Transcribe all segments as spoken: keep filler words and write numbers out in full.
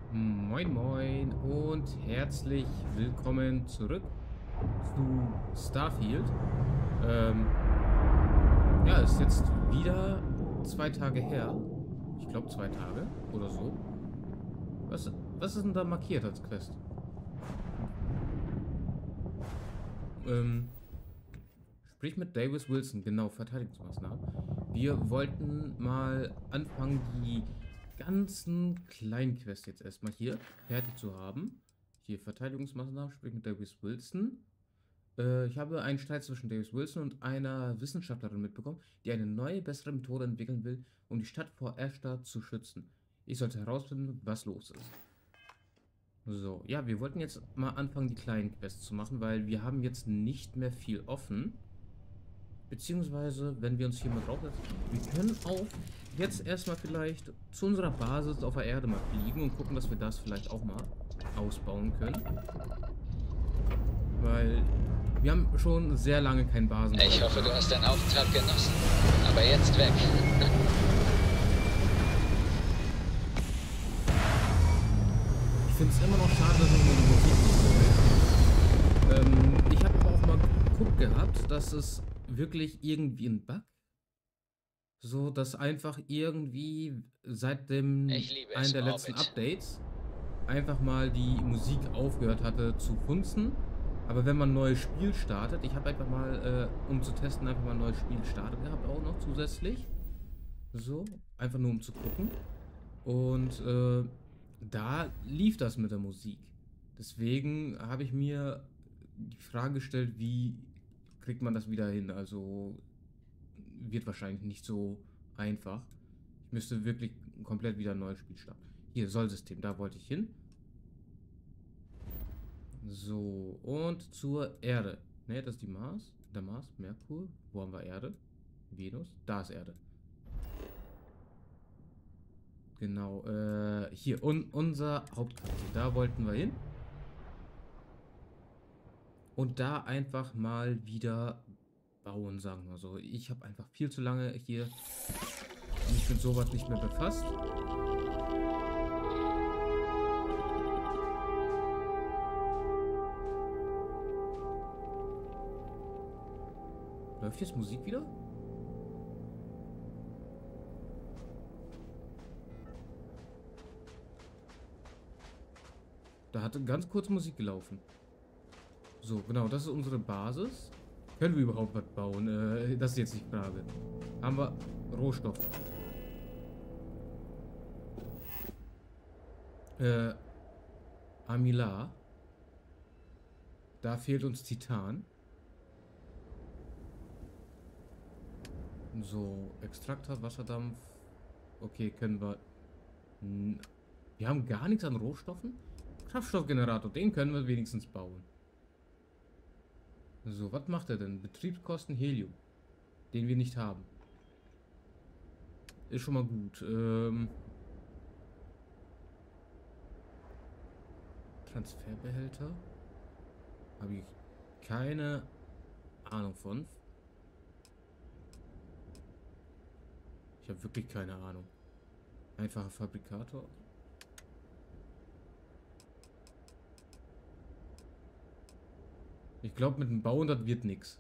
Moin Moin und herzlich willkommen zurück zu Starfield. Ähm, ja, ist jetzt wieder zwei Tage her. Ich glaube zwei Tage oder so. Was, was ist denn da markiert als Quest? Ähm, sprich mit Davis Wilson, genau, Verteidigungsmaßnahmen. Wir wollten mal anfangen, die ganzen kleinen Quests jetzt erstmal hier fertig zu haben. Hier Verteidigungsmaßnahmen, sprich mit Davis Wilson. Äh, ich habe einen Streit zwischen Davis Wilson und einer Wissenschaftlerin mitbekommen, die eine neue, bessere Methode entwickeln will, um die Stadt vor Ashtar zu schützen. Ich sollte herausfinden, was los ist. So, ja, wir wollten jetzt mal anfangen, die kleinen Quests zu machen, weil wir haben jetzt nicht mehr viel offen. Beziehungsweise, wenn wir uns hier mal draufsetzen, wir können auch jetzt erstmal vielleicht zu unserer Basis auf der Erde mal fliegen und gucken, dass wir das vielleicht auch mal ausbauen können. Weil wir haben schon sehr lange keinen Basen. Ich hoffe, du hast deinen Auftrag genossen. Aber jetzt weg. Ich finde es immer noch schade, dass es meine Musik nicht so ist. Ähm, ich habe aber auch mal geguckt gehabt, dass es wirklich irgendwie ein Bug, so dass einfach irgendwie seit dem Ich liebe einen es, der letzten Orbit. Updates einfach mal die Musik aufgehört hatte zu funzen. Aber wenn man ein neues Spiel startet, ich habe einfach mal, äh, um zu testen, einfach mal ein neues Spiel gestartet gehabt, auch noch zusätzlich. So, einfach nur um zu gucken. Und äh, da lief das mit der Musik. Deswegen habe ich mir die Frage gestellt, wie kriegt man das wieder hin? Also wird wahrscheinlich nicht so einfach. Ich müsste wirklich komplett wieder ein neues Spiel starten. Hier, Sollsystem, da wollte ich hin. So, und zur Erde. Ne, das ist die Mars. Der Mars, Merkur. Wo haben wir Erde? Venus. Da ist Erde. Genau, äh, hier, un unser Hauptquartier. Da wollten wir hin. Und da einfach mal wieder bauen, sagen wir so. Ich habe einfach viel zu lange hier mich mit sowas nicht mehr befasst. Läuft jetzt Musik wieder? Da hatte ganz kurz Musik gelaufen. So, genau, das ist unsere Basis. Können wir überhaupt was bauen? Äh, das ist jetzt die Frage. Haben wir Rohstoffe? Äh, Amylar. Da fehlt uns Titan. So, Extraktor, Wasserdampf. Okay, können wir... Wir haben gar nichts an Rohstoffen. Kraftstoffgenerator, den können wir wenigstens bauen. So, was macht er denn? Betriebskosten Helium. Den wir nicht haben. Ist schon mal gut. Ähm... Transferbehälter. Habe ich keine Ahnung von. Ich habe wirklich keine Ahnung. Einfacher Fabrikator. Ich glaube, mit dem Bauen, das wird nichts.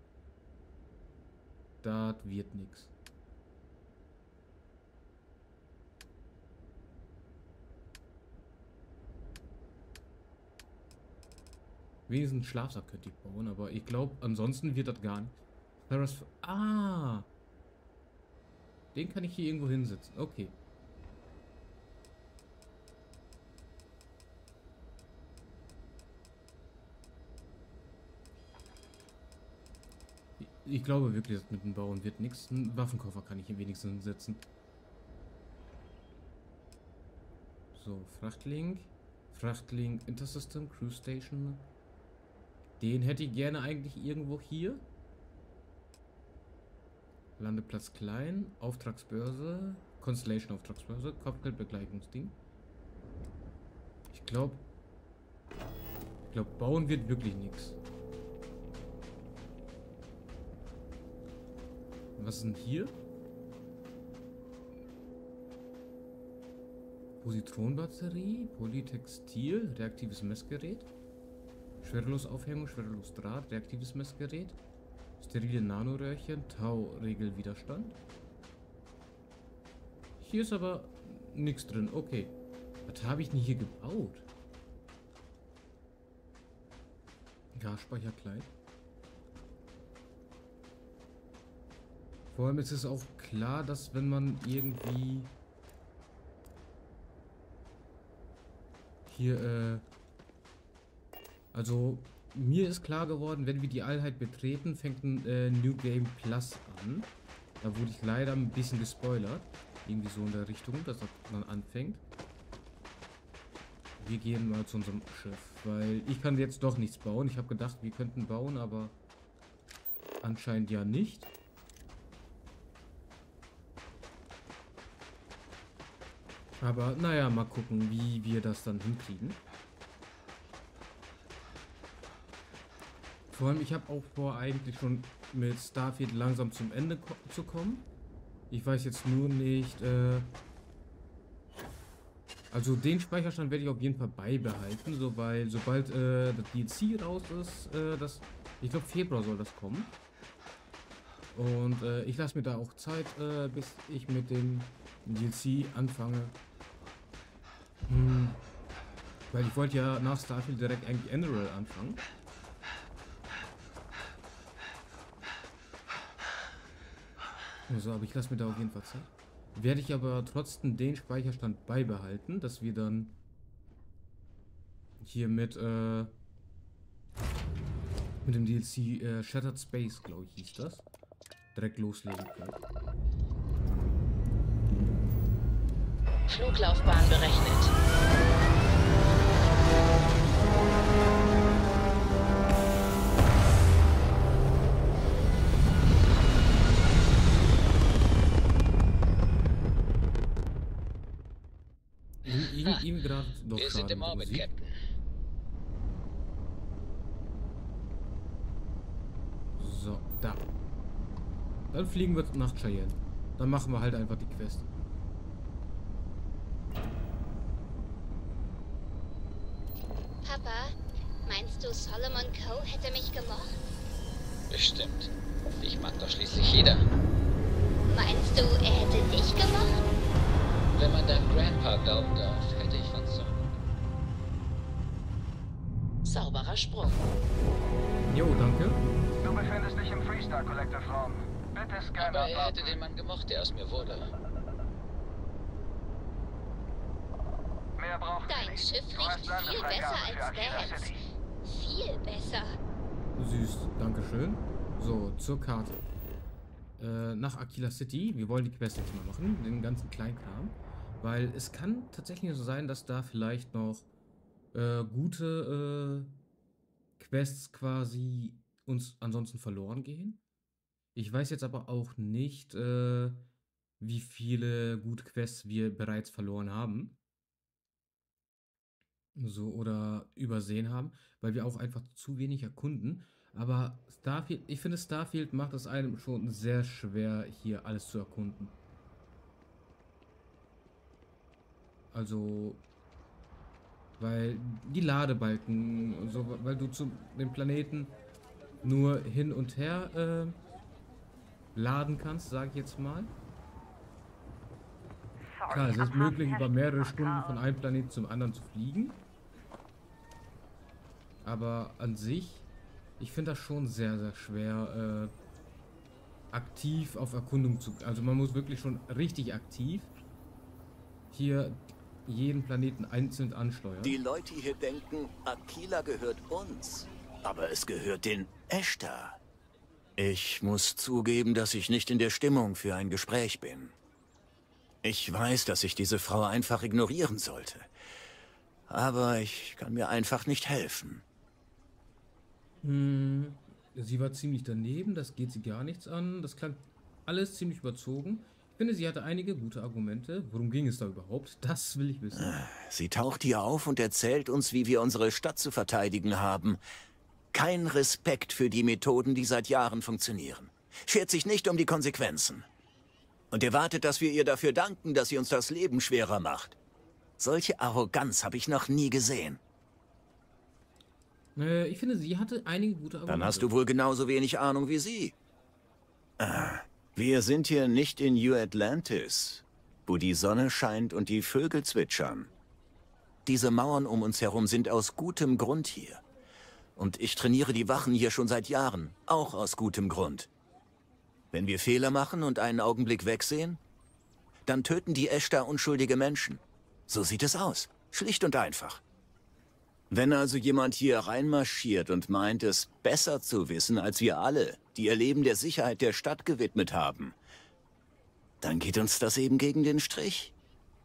Das wird nichts. Wenigstens einen Schlafsack könnte ich bauen, aber ich glaube, ansonsten wird das gar nicht. Ah! Den kann ich hier irgendwo hinsetzen. Okay. Ich glaube wirklich, dass mit dem Bauen wird nichts. Einen Waffenkoffer kann ich hier wenigstens hinsetzen. So, Frachtlink. Frachtlink Intersystem, Cruise Station. Den hätte ich gerne eigentlich irgendwo hier. Landeplatz klein. Auftragsbörse. Constellation Auftragsbörse. Kopfgeldbegleitungsding. Ich glaube... Ich glaube, bauen wird wirklich nichts. Was ist denn hier? Positronbatterie, Polytextil, reaktives Messgerät, Schwerelosaufhängung, Schwerelosdraht, reaktives Messgerät, sterile Nanoröhrchen, Tau-Regelwiderstand. Hier ist aber nichts drin. Okay. Was habe ich denn hier gebaut? Gasspeicherkleid. Vor allem ist es auch klar, dass wenn man irgendwie hier, äh, also mir ist klar geworden, wenn wir die Einheit betreten, fängt ein äh, New Game Plus an. Da wurde ich leider ein bisschen gespoilert. Irgendwie so in der Richtung, dass das dann anfängt. Wir gehen mal zu unserem Schiff, weil ich kann jetzt doch nichts bauen. Ich habe gedacht, wir könnten bauen, aber anscheinend ja nicht. Aber naja, mal gucken, wie wir das dann hinkriegen. Vor allem, ich habe auch vor, eigentlich schon mit Starfield langsam zum Ende ko zu kommen. Ich weiß jetzt nur nicht, äh also den Speicherstand werde ich auf jeden Fall beibehalten, so, weil sobald äh, das D L C raus ist, äh, das, ich glaube Februar soll das kommen. Und äh, ich lasse mir da auch Zeit, äh, bis ich mit dem D L C anfange. Hm. Weil ich wollte ja nach Starfield direkt eigentlich Enderal anfangen. Also, aber ich lasse mir da auf jeden Fall Zeit. Werde ich aber trotzdem den Speicherstand beibehalten, dass wir dann hier mit, äh, mit dem D L C äh, Shattered Space, glaube ich, hieß das, direkt loslegen können. Fluglaufbahn berechnet. Ihm, ihm gerade doch Wir sind im Orbit, Musik. Captain. So, da. Dann fliegen wir nach Cheyenne. Dann machen wir halt einfach die Quest. Papa, meinst du, Solomon Coe hätte mich gemocht? Bestimmt. Ich mag doch schließlich jeder. Meinst du, er hätte dich gemocht? Wenn man deinem Grandpa glauben darf, hätte ich von Zorn. Sauberer Sprung. Jo, danke. Du befindest dich im Freestar Collective Raum. Bitte scanne. Aber er hätte den Mann gemocht, der aus mir wurde. Mehr braucht Dein nicht. Schiff Du hast riecht viel Landefreigabe besser für als Akira Vans. City. Viel besser. Süß, dankeschön. So, zur Karte. Äh, nach Aquila City. Wir wollen die Quest jetzt mal machen, den ganzen Kleinkram. Weil es kann tatsächlich so sein, dass da vielleicht noch äh, gute äh, Quests quasi uns ansonsten verloren gehen. Ich weiß jetzt aber auch nicht, äh, wie viele gute Quests wir bereits verloren haben. So, oder übersehen haben, weil wir auch einfach zu wenig erkunden. Aber Starfield, ich finde, Starfield macht es einem schon sehr schwer, hier alles zu erkunden. Also, weil die Ladebalken und so, weil du zu dem Planeten nur hin und her äh, laden kannst, sage ich jetzt mal. Klar, es ist möglich, über mehrere Stunden von einem Planeten zum anderen zu fliegen. Aber an sich, ich finde das schon sehr, sehr schwer, äh, aktiv auf Erkundung zu... Also man muss wirklich schon richtig aktiv hier jeden Planeten einzeln ansteuern. Die Leute hier denken, Aquila gehört uns. Aber es gehört den Ashtar. Ich muss zugeben, dass ich nicht in der Stimmung für ein Gespräch bin. Ich weiß, dass ich diese Frau einfach ignorieren sollte. Aber ich kann mir einfach nicht helfen. Hm, sie war ziemlich daneben, das geht sie gar nichts an. Das klang alles ziemlich überzogen. Ich finde, sie hatte einige gute Argumente. Worum ging es da überhaupt? Das will ich wissen. Sie taucht hier auf und erzählt uns, wie wir unsere Stadt zu verteidigen haben. Kein Respekt für die Methoden, die seit Jahren funktionieren. Schert sich nicht um die Konsequenzen. Und erwartet, dass wir ihr dafür danken, dass sie uns das Leben schwerer macht. Solche Arroganz habe ich noch nie gesehen. Äh, ich finde, sie hatte einige gute Argumente. Dann hast du wohl genauso wenig Ahnung wie sie. Ah, wir sind hier nicht in New Atlantis, wo die Sonne scheint und die Vögel zwitschern. Diese Mauern um uns herum sind aus gutem Grund hier. Und ich trainiere die Wachen hier schon seit Jahren, auch aus gutem Grund. Wenn wir Fehler machen und einen Augenblick wegsehen, dann töten die Ashtar unschuldige Menschen. So sieht es aus. Schlicht und einfach. Wenn also jemand hier reinmarschiert und meint, es besser zu wissen als wir alle, die ihr Leben der Sicherheit der Stadt gewidmet haben, dann geht uns das eben gegen den Strich.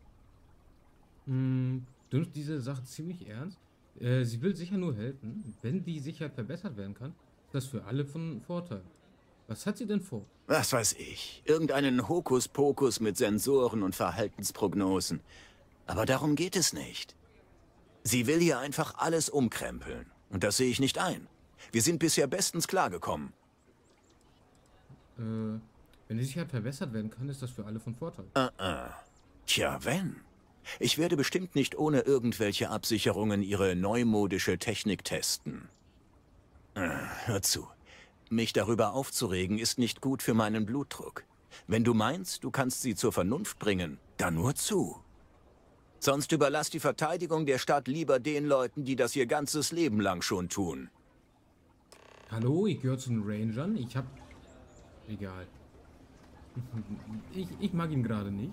Hm, du nimmst diese Sache ziemlich ernst. Äh, sie will sicher nur helfen. Wenn die Sicherheit verbessert werden kann, ist das für alle von Vorteil. Was hat sie denn vor? Was weiß ich. Irgendeinen Hokuspokus mit Sensoren und Verhaltensprognosen. Aber darum geht es nicht. Sie will hier einfach alles umkrempeln. Und das sehe ich nicht ein. Wir sind bisher bestens klargekommen. Äh, wenn die Sicherheit verbessert werden kann, ist das für alle von Vorteil. Uh-uh. Tja, wenn. Ich werde bestimmt nicht ohne irgendwelche Absicherungen ihre neumodische Technik testen. Uh, hör zu. Mich darüber aufzuregen, ist nicht gut für meinen Blutdruck. Wenn du meinst, du kannst sie zur Vernunft bringen, dann nur zu. Sonst überlass die Verteidigung der Stadt lieber den Leuten, die das ihr ganzes Leben lang schon tun. Hallo, ich gehöre zu den Rangern. Ich hab... Egal. Ich, ich mag ihn gerade nicht.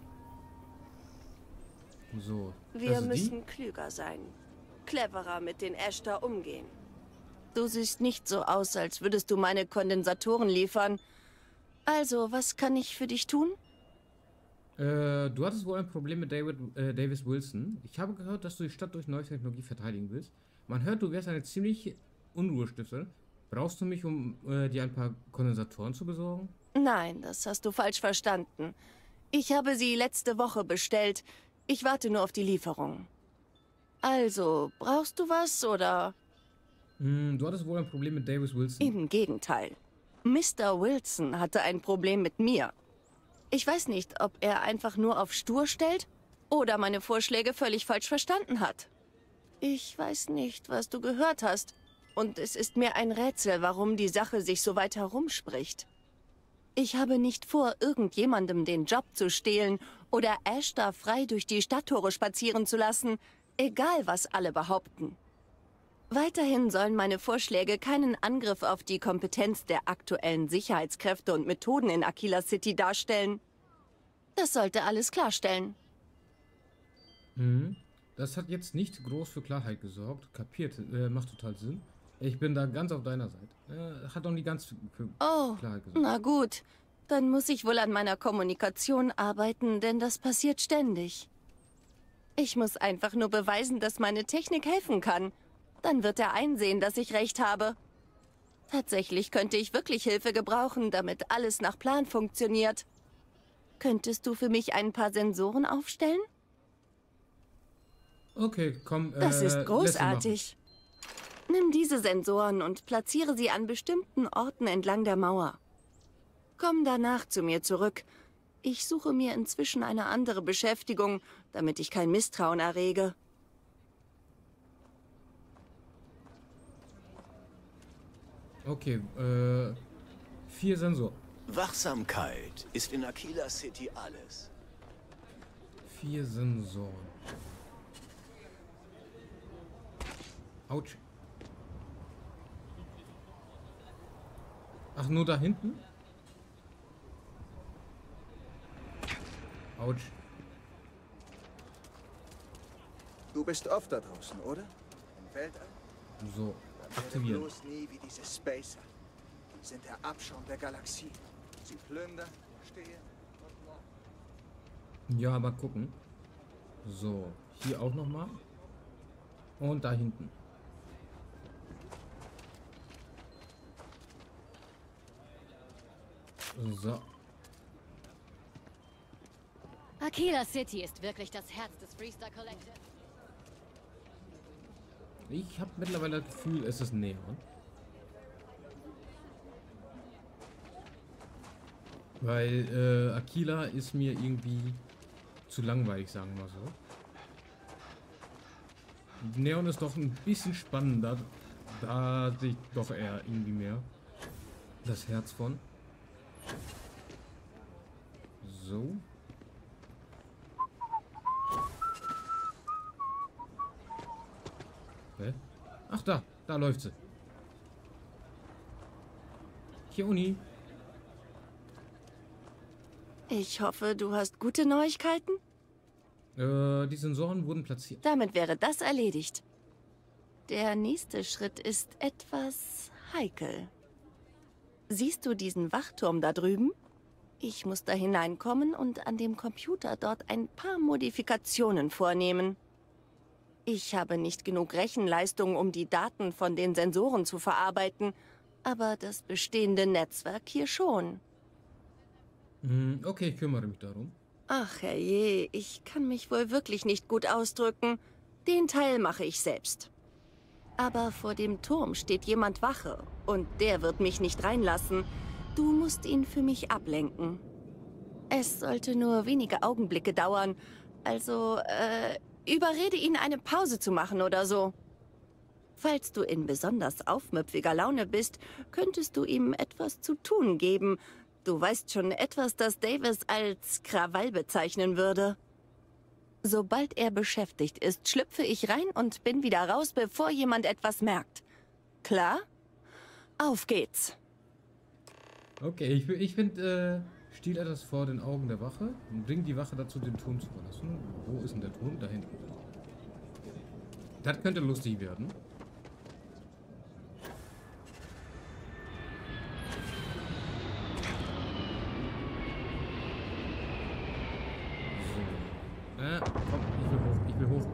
So. Wir das ist müssen die? klüger sein. Cleverer mit den Ashtar umgehen. Du siehst nicht so aus, als würdest du meine Kondensatoren liefern. Also, was kann ich für dich tun? Äh, du hattest wohl ein Problem mit David, äh, Davis Wilson. Ich habe gehört, dass du die Stadt durch neue Technologie verteidigen willst. Man hört, du wärst eine ziemlich Unruhestifter. Brauchst du mich, um äh, dir ein paar Kondensatoren zu besorgen? Nein, das hast du falsch verstanden. Ich habe sie letzte Woche bestellt. Ich warte nur auf die Lieferung. Also, brauchst du was, oder? Hm, du hattest wohl ein Problem mit Davis Wilson. Im Gegenteil. Mister Wilson hatte ein Problem mit mir. Ich weiß nicht, ob er einfach nur auf stur stellt oder meine Vorschläge völlig falsch verstanden hat. Ich weiß nicht, was du gehört hast. Und es ist mir ein Rätsel, warum die Sache sich so weit herumspricht. Ich habe nicht vor, irgendjemandem den Job zu stehlen oder Ashtar frei durch die Stadttore spazieren zu lassen, egal was alle behaupten. Weiterhin sollen meine Vorschläge keinen Angriff auf die Kompetenz der aktuellen Sicherheitskräfte und Methoden in Aquila City darstellen. Das sollte alles klarstellen. Hm, das hat jetzt nicht groß für Klarheit gesorgt. Kapiert, äh, macht total Sinn. Ich bin da ganz auf deiner Seite. Äh, hat noch nie ganz für Oh, Klarheit gesorgt. na gut. Dann muss ich wohl an meiner Kommunikation arbeiten, denn das passiert ständig. Ich muss einfach nur beweisen, dass meine Technik helfen kann. Dann wird er einsehen, dass ich recht habe. Tatsächlich könnte ich wirklich Hilfe gebrauchen, damit alles nach Plan funktioniert. Könntest du für mich ein paar Sensoren aufstellen? Okay, komm. Äh, Das ist lässt großartig. Nimm diese Sensoren und platziere sie an bestimmten Orten entlang der Mauer. Komm danach zu mir zurück. Ich suche mir inzwischen eine andere Beschäftigung, damit ich kein Misstrauen errege. Okay, äh, vier Sensoren. Wachsamkeit ist in Aquila City alles. Vier Sensoren. Autsch. Ach, nur da hinten? Autsch. Du bist oft da draußen, oder? Im Weltall? So, Dann werde aktivieren. bloß nie wie diese Spacer. Die sind der Abschaum der Galaxie. Sie plündern, stehlen und morden. Ja, aber gucken. So, hier auch nochmal. Und da hinten. So. Aquila City ist wirklich das Herz des Freestar Collective. Ich habe mittlerweile das Gefühl, es ist näher. Weil äh, Aquila ist mir irgendwie zu langweilig, sagen wir mal so. Neon ist doch ein bisschen spannender. Da sehe ich doch eher irgendwie mehr das Herz von. So. Hä? Ach da, da läuft sie. Keone. Ich hoffe, du hast gute Neuigkeiten? Äh, die Sensoren wurden platziert. Damit wäre das erledigt. Der nächste Schritt ist etwas heikel. Siehst du diesen Wachturm da drüben? Ich muss da hineinkommen und an dem Computer dort ein paar Modifikationen vornehmen. Ich habe nicht genug Rechenleistung, um die Daten von den Sensoren zu verarbeiten, aber das bestehende Netzwerk hier schon. Hm, okay, ich kümmere mich darum. Ach herrje, ich kann mich wohl wirklich nicht gut ausdrücken. Den Teil mache ich selbst. Aber vor dem Turm steht jemand Wache und der wird mich nicht reinlassen. Du musst ihn für mich ablenken. Es sollte nur wenige Augenblicke dauern. Also, äh, überrede ihn, eine Pause zu machen oder so. Falls du in besonders aufmüpfiger Laune bist, könntest du ihm etwas zu tun geben. Du weißt schon etwas, das Davis als Krawall bezeichnen würde. Sobald er beschäftigt ist, schlüpfe ich rein und bin wieder raus, bevor jemand etwas merkt. Klar? Auf geht's. Okay, ich, ich finde, äh, stiehlt etwas vor den Augen der Wache und bringt die Wache dazu, den Turm zu verlassen. Wo ist denn der Turm? Da hinten. Das könnte lustig werden. So. Äh, komm, ich will hoch, ich will hoch.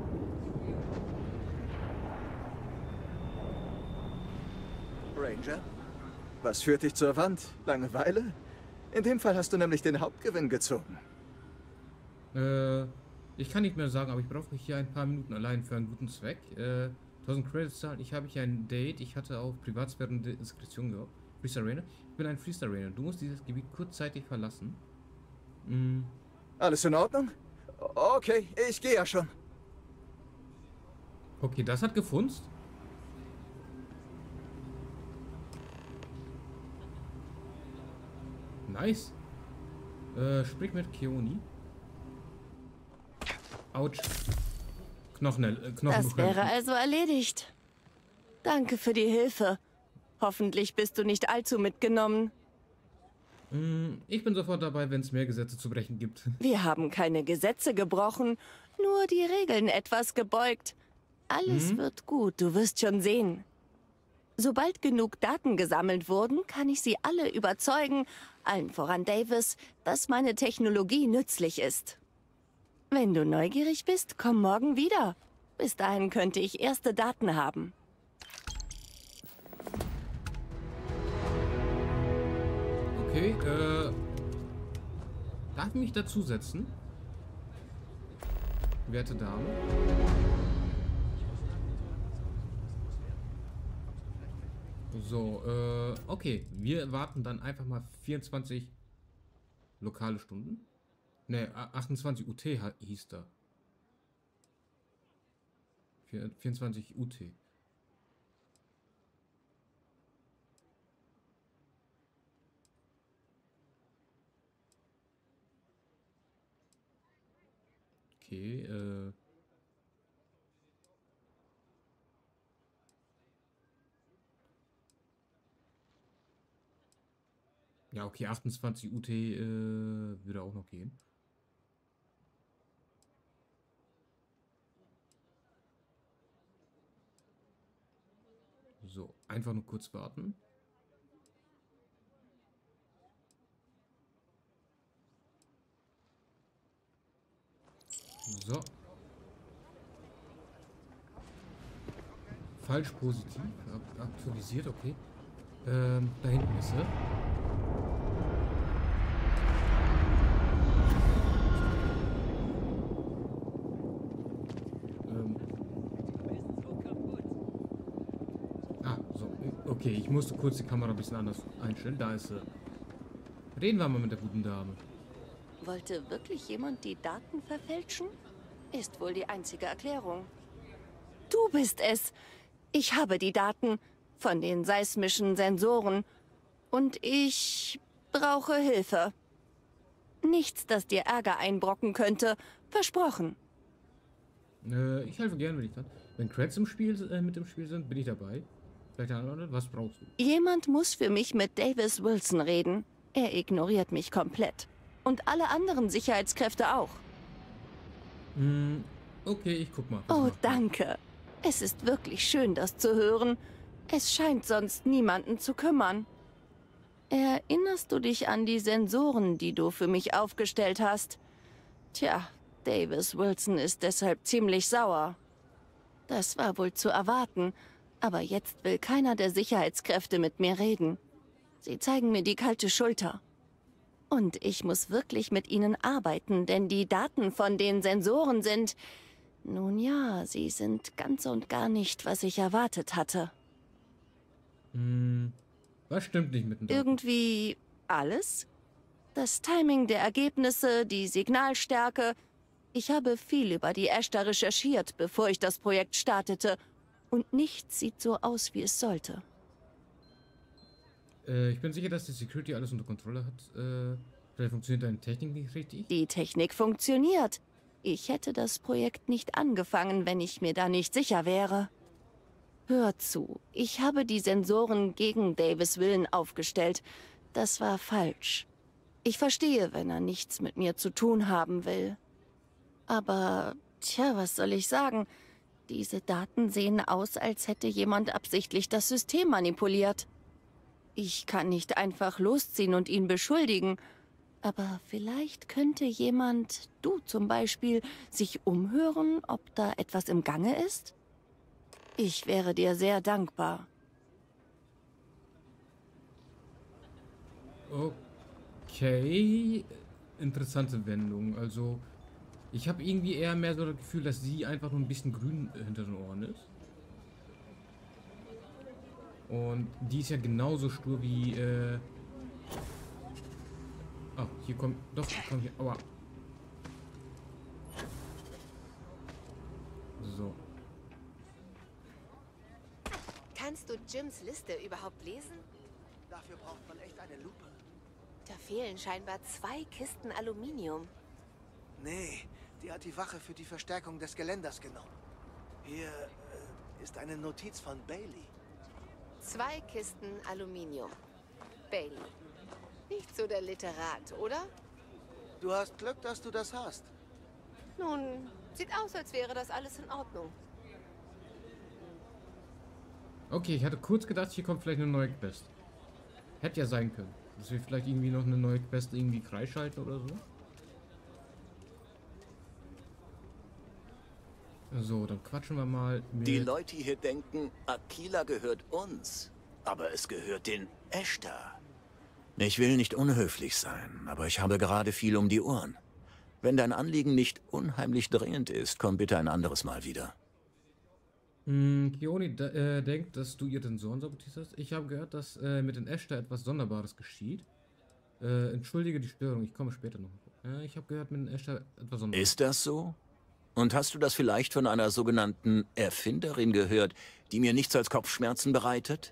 Ranger? Was führt dich zur Wand? Langeweile? In dem Fall hast du nämlich den Hauptgewinn gezogen. Äh, ich kann nicht mehr sagen, aber ich brauche hier ein paar Minuten allein für einen guten Zweck. Äh, tausend Credits zahlen. Ich habe hier ein Date. Ich hatte auf Privatsphäre und Diskretion gehofft. Freestar Rainer. Ich bin ein Freestar Rainer. Du musst dieses Gebiet kurzzeitig verlassen. Mm. Alles in Ordnung? Okay, ich gehe ja schon. Okay, das hat gefunzt. Nice. Äh, sprich mit Keone. Autsch. Knochen, äh, Knochen. Das wäre also erledigt. Danke für die Hilfe. Hoffentlich bist du nicht allzu mitgenommen. Mm, ich bin sofort dabei, wenn es mehr Gesetze zu brechen gibt. Wir haben keine Gesetze gebrochen, nur die Regeln etwas gebeugt. Alles Mhm. wird gut, du wirst schon sehen. Sobald genug Daten gesammelt wurden, kann ich sie alle überzeugen, allen voran Davis, dass meine Technologie nützlich ist. Wenn du neugierig bist, komm morgen wieder. Bis dahin könnte ich erste Daten haben. Okay, äh... darf ich mich dazusetzen? Werte Dame. So, äh, okay. Wir warten dann einfach mal vierundzwanzig lokale Stunden. Ne, achtundzwanzig U T hieß da. vierundzwanzig U T. Okay, äh... ja, okay, achtundzwanzig U T äh, würde auch noch gehen. So, einfach nur kurz warten. So. Falsch positiv. Aktualisiert, okay. Ähm, da hinten ist sie. Ähm. Ah, so. Okay, ich musste kurz die Kamera ein bisschen anders einstellen. Da ist sie. Reden wir mal mit der guten Dame. Wollte wirklich jemand die Daten verfälschen? Ist wohl die einzige Erklärung. Du bist es. Ich habe die Daten von den seismischen Sensoren. Und ich brauche Hilfe. Nichts, das dir Ärger einbrocken könnte. Versprochen. Äh, ich helfe gerne, wenn ich kann. Wenn Creds im Spiel, äh, mit im Spiel sind, bin ich dabei. Vielleicht eine andere, was brauchst du? Jemand muss für mich mit Davis Wilson reden. Er ignoriert mich komplett. Und alle anderen Sicherheitskräfte auch. Hm, okay, ich guck mal. was Oh, macht er. danke. Es ist wirklich schön, das zu hören. Es scheint sonst niemanden zu kümmern. Erinnerst du dich an die Sensoren, die du für mich aufgestellt hast? Tja, Davis Wilson ist deshalb ziemlich sauer. Das war wohl zu erwarten, aber jetzt will keiner der Sicherheitskräfte mit mir reden. Sie zeigen mir die kalte Schulter. Und ich muss wirklich mit ihnen arbeiten, denn die Daten von den Sensoren sind... Nun ja, sie sind ganz und gar nicht, was ich erwartet hatte. Hm, was stimmt nicht mit dem Daten? Irgendwie alles? Das Timing der Ergebnisse, die Signalstärke. Ich habe viel über die Ashtar recherchiert, bevor ich das Projekt startete. Und nichts sieht so aus, wie es sollte. Äh, ich bin sicher, dass die Security alles unter Kontrolle hat. Äh, vielleicht funktioniert deine Technik nicht richtig. Die Technik funktioniert. Ich hätte das Projekt nicht angefangen, wenn ich mir da nicht sicher wäre. Hör zu, ich habe die Sensoren gegen Davis' Willen aufgestellt. Das war falsch. Ich verstehe, wenn er nichts mit mir zu tun haben will. Aber, tja, was soll ich sagen? Diese Daten sehen aus, als hätte jemand absichtlich das System manipuliert. Ich kann nicht einfach losziehen und ihn beschuldigen. Aber vielleicht könnte jemand, du zum Beispiel, sich umhören, ob da etwas im Gange ist? Ich wäre dir sehr dankbar. Okay, interessante Wendung. Also, ich habe irgendwie eher mehr so das Gefühl, dass sie einfach nur ein bisschen grün hinter den Ohren ist. Und die ist ja genauso stur wie, äh... Ah, hier kommt... Doch, komm hier... Aua. So. Kannst du Jims Liste überhaupt lesen? Dafür braucht man echt eine Lupe. Da fehlen scheinbar zwei Kisten Aluminium. Nee, die hat die Wache für die Verstärkung des Geländers genommen. Hier äh, ist eine Notiz von Bailey. Zwei Kisten Aluminium. Bailey. Nicht so der Literat, oder? Du hast Glück, dass du das hast. Nun, sieht aus, als wäre das alles in Ordnung. Okay, ich hatte kurz gedacht, hier kommt vielleicht eine neue Quest. Hätte ja sein können. Dass wir vielleicht irgendwie noch eine neue Quest irgendwie freischalten oder so. So, dann quatschen wir mal mit... Die Leute hier denken, Aquila gehört uns. Aber es gehört den Ashtar. Ich will nicht unhöflich sein, aber ich habe gerade viel um die Ohren. Wenn dein Anliegen nicht unheimlich dringend ist, komm bitte ein anderes Mal wieder. Hm, Kioni äh, denkt, dass du ihr Sensoren sabotiert hast. Ich habe gehört, dass äh, mit den Ashtar etwas Sonderbares geschieht. Äh, entschuldige die Störung, ich komme später noch. Äh, ich habe gehört, mit den Ashtar etwas Sonderbares. Ist das so? Und hast du das vielleicht von einer sogenannten Erfinderin gehört, die mir nichts als Kopfschmerzen bereitet?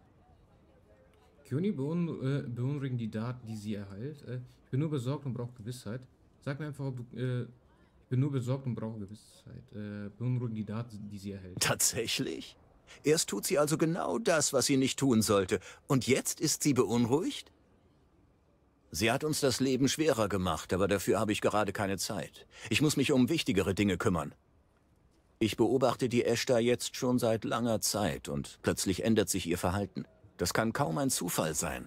Kioni beun äh, beunruhigen die Daten, die sie erhält. Äh, ich bin nur besorgt und brauche Gewissheit. Sag mir einfach, ob du... Äh, ich bin nur besorgt und brauche Gewissheit. Äh, beunruhigen die Daten, die sie erhält. Tatsächlich? Erst tut sie also genau das, was sie nicht tun sollte. Und jetzt ist sie beunruhigt? Sie hat uns das Leben schwerer gemacht, aber dafür habe ich gerade keine Zeit. Ich muss mich um wichtigere Dinge kümmern. Ich beobachte die Ashtar jetzt schon seit langer Zeit und plötzlich ändert sich ihr Verhalten. Das kann kaum ein Zufall sein.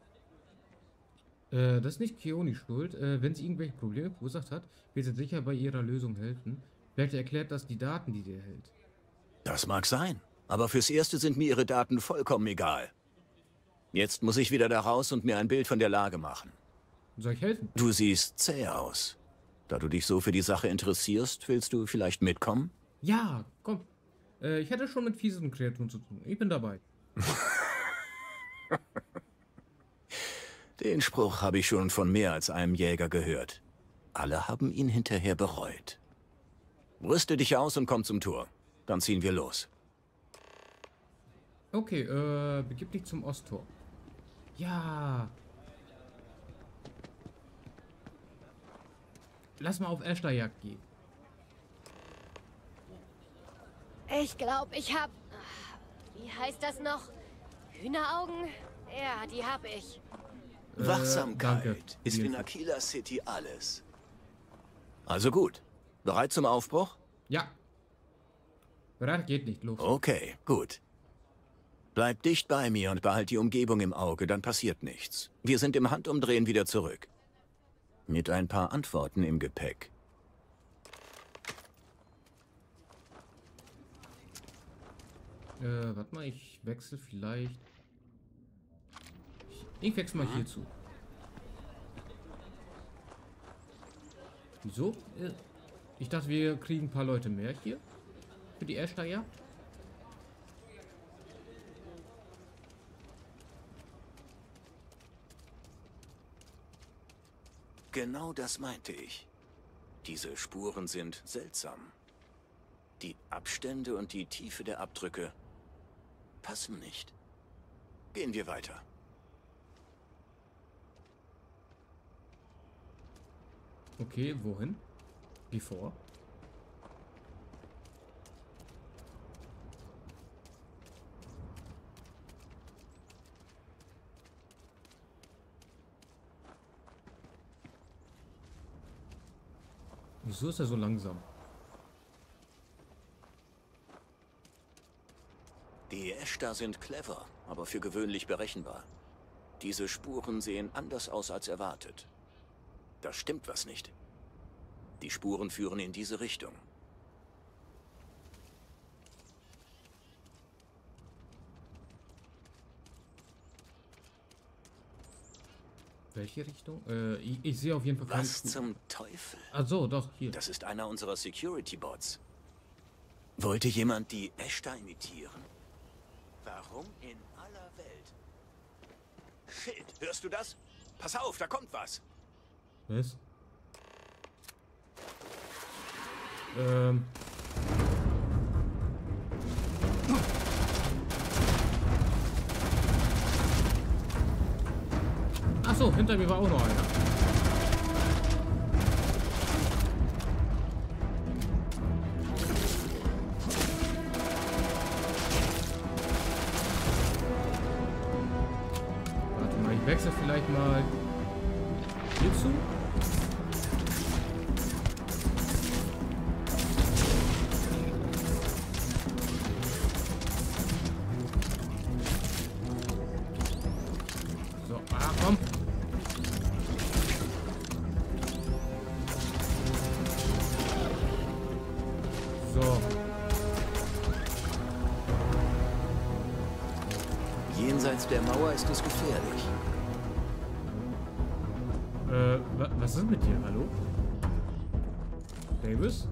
Äh, das ist nicht Kioni schuld. Äh, wenn sie irgendwelche Probleme verursacht hat, wird sie sicher bei ihrer Lösung helfen. Vielleicht erklärt das die Daten, die sie erhält. Das mag sein, aber fürs Erste sind mir ihre Daten vollkommen egal. Jetzt muss ich wieder da raus und mir ein Bild von der Lage machen. Soll ich helfen? Du siehst zäh aus. Da du dich so für die Sache interessierst, willst du vielleicht mitkommen? Ja, komm. Äh, ich hätte schon mit fiesen Kreaturen zu tun. Ich bin dabei. Den Spruch habe ich schon von mehr als einem Jäger gehört. Alle haben ihn hinterher bereut. Rüste dich aus und komm zum Tor. Dann ziehen wir los. Okay, äh, begib dich zum Osttor. Ja. Lass mal auf Ashtar-Jagd gehen. Ich glaube, ich hab... Wie heißt das noch? Hühneraugen? Ja, die hab ich. Äh, Wachsamkeit danke. ist in Aquila City alles. Also gut. Bereit zum Aufbruch? Ja. Bereit geht nicht, los. Okay, gut. Bleib dicht bei mir und behalt die Umgebung im Auge, dann passiert nichts. Wir sind im Handumdrehen wieder zurück. Mit ein paar Antworten im Gepäck. Äh, warte mal, ich wechsle vielleicht. Ich, ich wechsle mal hier zu. Wieso? Äh, Ich dachte, wir kriegen ein paar Leute mehr hier. Für die Ashtar-Jagd. Genau das meinte ich. Diese Spuren sind seltsam. Die Abstände und die Tiefe der Abdrücke passen nicht. Gehen wir weiter. Okay, wohin? Wie vor? Wieso ist er so langsam? Die Ashtar sind clever, aber für gewöhnlich berechenbar. Diese Spuren sehen anders aus als erwartet. Da stimmt was nicht. Die Spuren führen in diese Richtung. Welche Richtung? Äh, ich, ich sehe auf jeden Fall keine Was Spuren. zum Teufel? Ach so, doch, hier. Das ist einer unserer Security-Bots. Wollte jemand die Ashtar imitieren? Warum in aller Welt? Shit, hörst du das? Pass auf, da kommt was. Was? Ähm. Ach so, hinter mir war auch noch einer. Warte mal, ich wechsle vielleicht mal hierzu. So, ah, komm. So. Jenseits der Mauer ist es gefährlich. Äh, wa was ist mit dir? Hallo? Davis?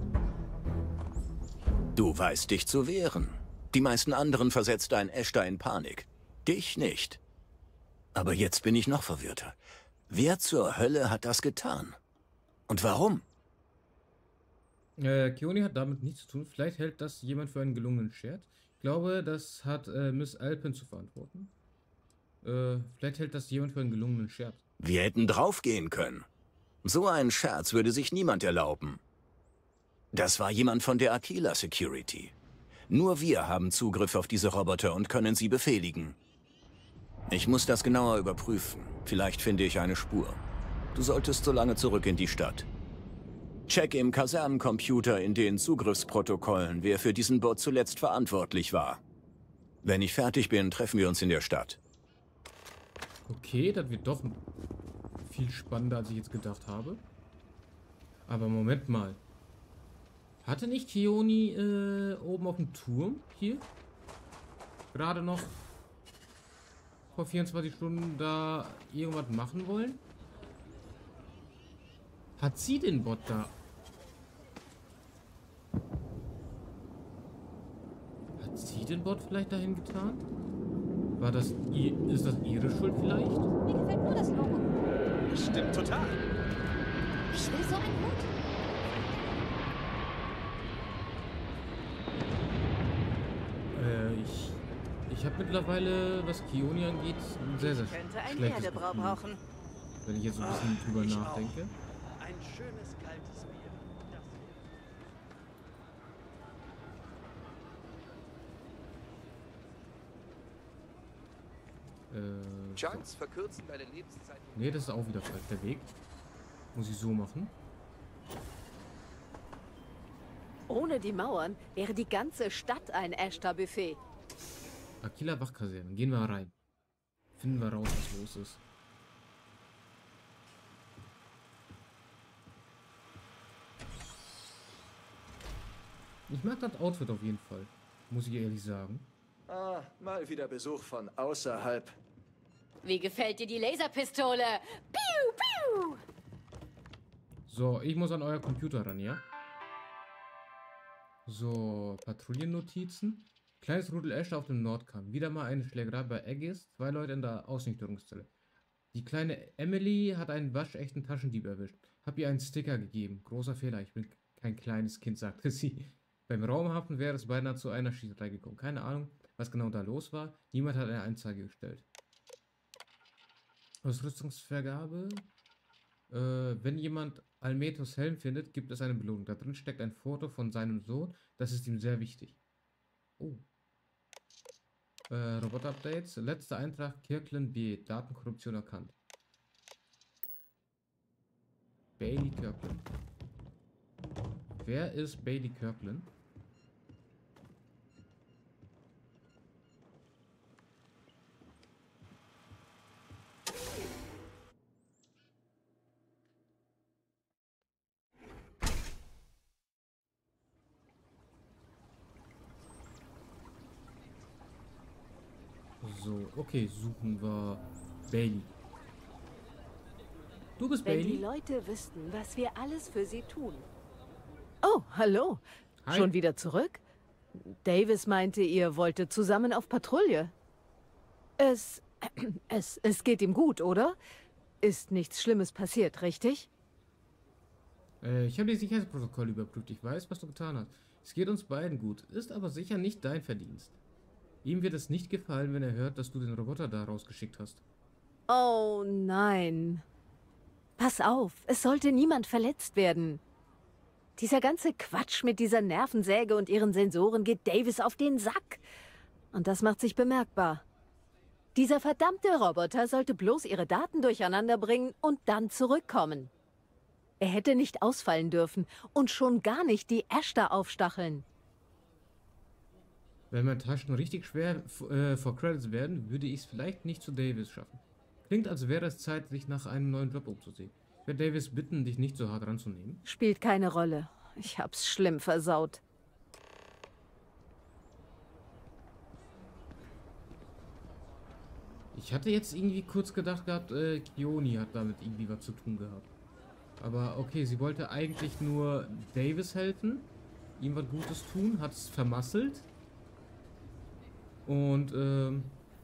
Du weißt dich zu wehren. Die meisten anderen versetzt ein Ashtar in Panik. Dich nicht. Aber jetzt bin ich noch verwirrter. Wer zur Hölle hat das getan? Und warum? Äh, Keoni hat damit nichts zu tun. Vielleicht hält das jemand für einen gelungenen Scherz. Ich glaube, das hat äh, Miss Alpin zu verantworten. Äh, vielleicht hält das jemand für einen gelungenen Scherz. Wir hätten draufgehen können. So einen Scherz würde sich niemand erlauben. Das war jemand von der Aquila Security. Nur wir haben Zugriff auf diese Roboter und können sie befehligen. Ich muss das genauer überprüfen. Vielleicht finde ich eine Spur. Du solltest so lange zurück in die Stadt. Check im Kasernencomputer in den Zugriffsprotokollen, wer für diesen Bot zuletzt verantwortlich war. Wenn ich fertig bin, treffen wir uns in der Stadt. Okay, das wird doch viel spannender, als ich jetzt gedacht habe. Aber Moment mal. Hatte nicht Keoni äh, oben auf dem Turm hier gerade noch vor vierundzwanzig Stunden da irgendwas machen wollen? Hat sie den Bot da? Hat sie den Bot vielleicht dahin getan? War das ihr, ist das ihre Schuld vielleicht? Mir gefällt nur das Logo. Stimmt total. Ich will so einen Hut. Äh, ich ich habe mittlerweile, was Kioni angeht, ein sehr, sehr Könnte ein schlechtes Pferdebrau Gefühl, brauchen. wenn ich jetzt so ein bisschen drüber ich nachdenke. auch. Ein schönes kaltes Bier. Das Äh, Chunks verkürzen deine Lebenszeit. nee, das ist auch wieder falsch, der Weg. Muss ich so machen. Ohne die Mauern wäre die ganze Stadt ein Ashtar-Buffet. Aquila Wachkaserne. Gehen wir rein. Finden wir raus, was los ist. Ich mag das Outfit auf jeden Fall. Muss ich ehrlich sagen. Ah, mal wieder Besuch von außerhalb. Wie gefällt dir die Laserpistole? Piu, piu! So, ich muss an euer Computer ran, ja? So, Patrouillennotizen. Kleines Rudel Äste auf dem Nordkamm. Wieder mal eine Schlägerei bei Aegis. Zwei Leute in der Ausnüchterungszelle. Die kleine Emily hat einen waschechten Taschendieb erwischt. Hab ihr einen Sticker gegeben. Großer Fehler, ich bin kein kleines Kind, sagte sie. Beim Raumhafen wäre es beinahe zu einer Schießerei gekommen. Keine Ahnung, was genau da los war. Niemand hat eine Anzeige gestellt. Ausrüstungsvergabe. Äh, wenn jemand Almetos Helm findet, gibt es eine Belohnung. Da drin steckt ein Foto von seinem Sohn. Das ist ihm sehr wichtig. Oh. Äh, Roboter-Updates. Letzter Eintrag Kirkland B. Datenkorruption erkannt. Bailey Kirkland. Wer ist Bailey Kirkland? So, okay, suchen wir Bailey. Du bist Wenn Bailey? die Leute wüssten, was wir alles für sie tun. Oh, hallo. Hi. Schon wieder zurück? Davis meinte, ihr wolltet zusammen auf Patrouille. Es, es, es geht ihm gut, oder? Ist nichts Schlimmes passiert, richtig? Äh, ich habe die Sicherheitsprotokolle überprüft. Ich weiß, was du getan hast. Es geht uns beiden gut. Ist aber sicher nicht dein Verdienst. Ihm wird es nicht gefallen, wenn er hört, dass du den Roboter da rausgeschickt hast. Oh nein. Pass auf, es sollte niemand verletzt werden. Dieser ganze Quatsch mit dieser Nervensäge und ihren Sensoren geht Davis auf den Sack. Und das macht sich bemerkbar. Dieser verdammte Roboter sollte bloß ihre Daten durcheinander bringen und dann zurückkommen. Er hätte nicht ausfallen dürfen und schon gar nicht die Ashtar aufstacheln. Wenn meine Taschen richtig schwer äh, vor Credits werden, würde ich es vielleicht nicht zu Davis schaffen. Klingt, als wäre es Zeit, sich nach einem neuen Job umzusehen. Ich werde Davis bitten, dich nicht so hart ranzunehmen. Spielt keine Rolle. Ich hab's schlimm versaut. Ich hatte jetzt irgendwie kurz gedacht gehabt, äh, Kioni hat damit irgendwie was zu tun gehabt. Aber okay, sie wollte eigentlich nur Davis helfen, ihm was Gutes tun, hat es vermasselt. Und ähm,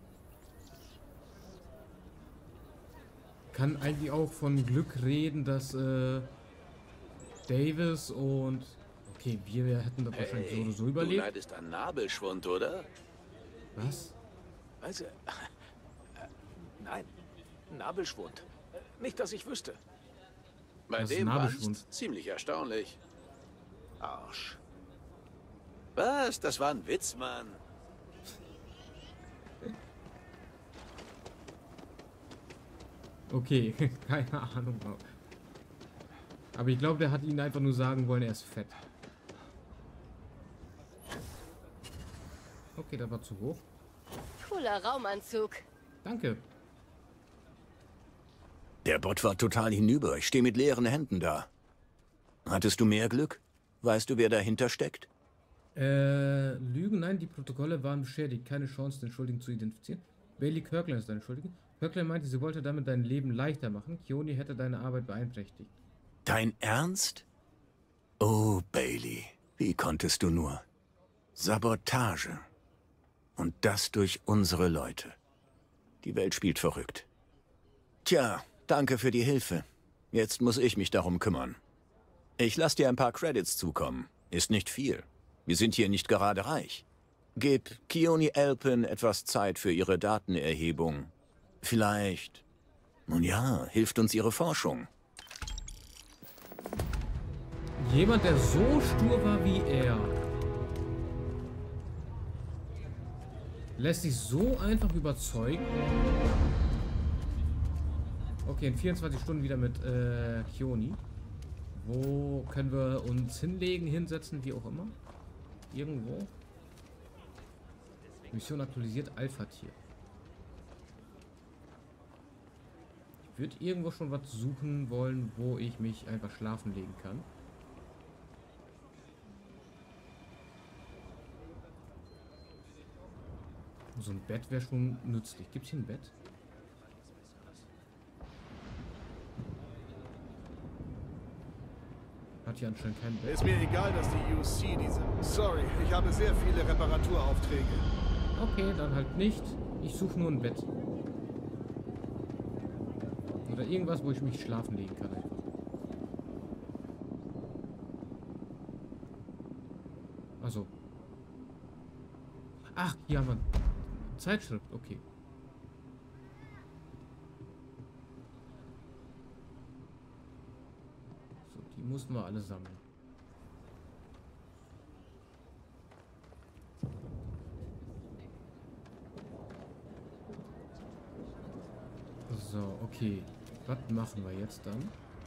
kann eigentlich auch von Glück reden, dass äh, Davis und okay, wir hätten das wahrscheinlich Hey, so oder so du überlebt. leidest an Nabelschwund, oder? Was? Also, äh, nein, Nabelschwund. Nicht, dass ich wüsste. Bei Was ist dem Nabelschwund? Wanst ziemlich erstaunlich. Arsch. Was? Das war ein Witz, Mann. Okay, keine Ahnung. Aber ich glaube, der hat ihnen einfach nur sagen wollen, er ist fett. Okay, das war zu hoch. Cooler Raumanzug. Danke. Der Bot war total hinüber. Ich stehe mit leeren Händen da. Hattest du mehr Glück? Weißt du, wer dahinter steckt? Äh, Lügen? Nein, die Protokolle waren beschädigt. Keine Chance, den Schuldigen zu identifizieren. Bailey Kirkland ist deine Schuldige. Kirkland meinte, sie wollte damit dein Leben leichter machen. Kioni hätte deine Arbeit beeinträchtigt. Dein Ernst? Oh, Bailey, wie konntest du nur? Sabotage. Und das durch unsere Leute. Die Welt spielt verrückt. Tja, danke für die Hilfe. Jetzt muss ich mich darum kümmern. Ich lasse dir ein paar Credits zukommen. Ist nicht viel. Wir sind hier nicht gerade reich. Gib Keone Alpen etwas Zeit für ihre Datenerhebung. Vielleicht, nun ja, hilft uns ihre Forschung. Jemand, der so stur war wie er, lässt sich so einfach überzeugen. Okay, in vierundzwanzig Stunden wieder mit äh, Keone. Wo können wir uns hinlegen, hinsetzen, wie auch immer? Irgendwo. Mission aktualisiert, Alpha-Tier. Ich würde irgendwo schon was suchen wollen, wo ich mich einfach schlafen legen kann. So ein Bett wäre schon nützlich. Gibt es hier ein Bett? Hat hier anscheinend kein Bett. Ist mir egal, dass die U C diese... Sorry, ich habe sehr viele Reparaturaufträge. Okay, dann halt nicht. Ich suche nur ein Bett. Oder irgendwas, wo ich mich schlafen legen kann. Einfach. Also. Ach, hier haben wir Zeitschrift, okay. So, die mussten wir alle sammeln. So, okay. Was machen wir jetzt dann?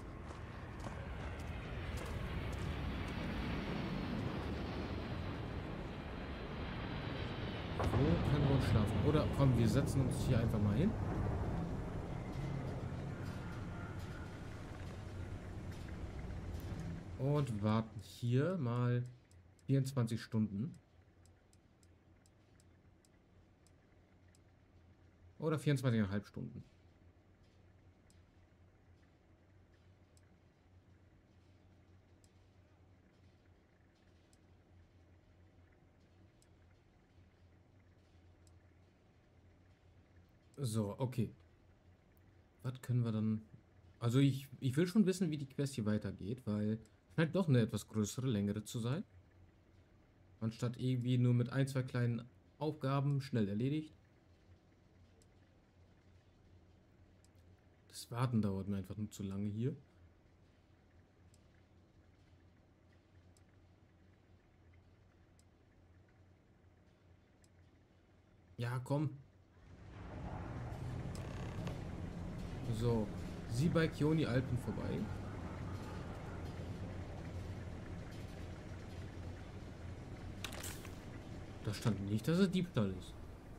Wo können wir uns schlafen? Oder komm, wir setzen uns hier einfach mal hin. Und warten hier mal vierundzwanzig Stunden. Oder vierundzwanzig Komma fünf Stunden. So, okay. Was können wir dann... Also ich, ich will schon wissen, wie die Quest hier weitergeht, weil es scheint doch eine etwas größere, längere zu sein. Anstatt irgendwie nur mit ein, zwei kleinen Aufgaben schnell erledigt. Das Warten dauert mir einfach nur zu lange hier. Ja, komm. So, sieh bei Keone Alpen vorbei. Da stand nicht, dass es Diebstahl ist.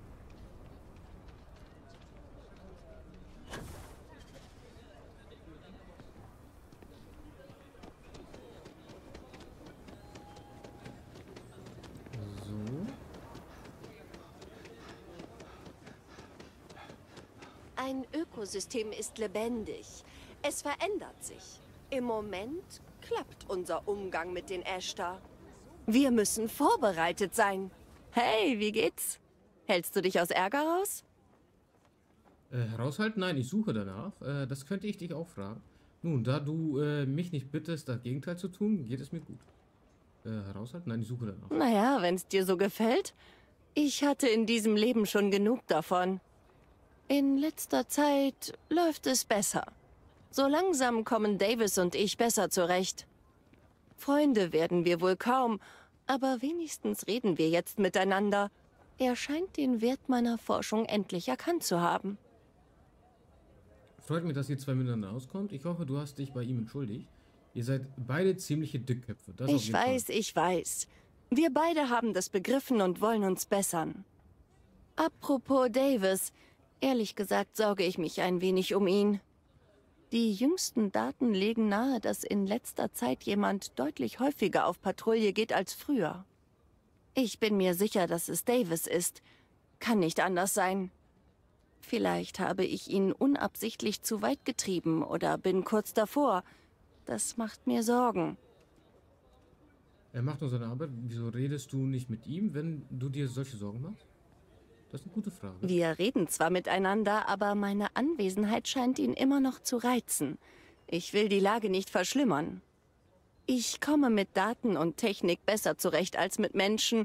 Ein Ökosystem ist lebendig. Es verändert sich. Im Moment klappt unser Umgang mit den Ashtar. Wir müssen vorbereitet sein. Hey, wie geht's? Hältst du dich aus Ärger raus? Äh, heraushalten? Nein, ich suche danach. Äh, das könnte ich dich auch fragen. Nun, da du äh, mich nicht bittest, das Gegenteil zu tun, geht es mir gut. Äh, heraushalten? Nein, ich suche danach. Naja, wenn es dir so gefällt. Ich hatte in diesem Leben schon genug davon. In letzter Zeit läuft es besser. So langsam kommen Davis und ich besser zurecht. Freunde werden wir wohl kaum, aber wenigstens reden wir jetzt miteinander. Er scheint den Wert meiner Forschung endlich erkannt zu haben. Freut mich, dass ihr zwei miteinander auskommt. Ich hoffe, du hast dich bei ihm entschuldigt. Ihr seid beide ziemliche Dickköpfe. Das auf Ich jeden weiß, Fall. ich weiß. Wir beide haben das begriffen und wollen uns bessern. Apropos Davis, ehrlich gesagt sorge ich mich ein wenig um ihn. Die jüngsten Daten legen nahe, dass in letzter Zeit jemand deutlich häufiger auf Patrouille geht als früher. Ich bin mir sicher, dass es Davis ist. Kann nicht anders sein. Vielleicht habe ich ihn unabsichtlich zu weit getrieben oder bin kurz davor. Das macht mir Sorgen. Er macht nur seine Arbeit. Wieso redest du nicht mit ihm, wenn du dir solche Sorgen machst? Das ist eine gute Frage. Wir reden zwar miteinander, aber meine Anwesenheit scheint ihn immer noch zu reizen. Ich will die Lage nicht verschlimmern. Ich komme mit Daten und Technik besser zurecht als mit Menschen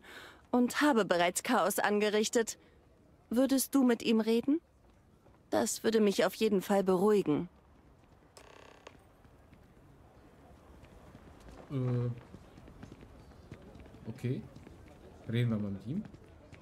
und habe bereits Chaos angerichtet. Würdest du mit ihm reden? Das würde mich auf jeden Fall beruhigen. Äh. Okay. Reden wir mal mit ihm.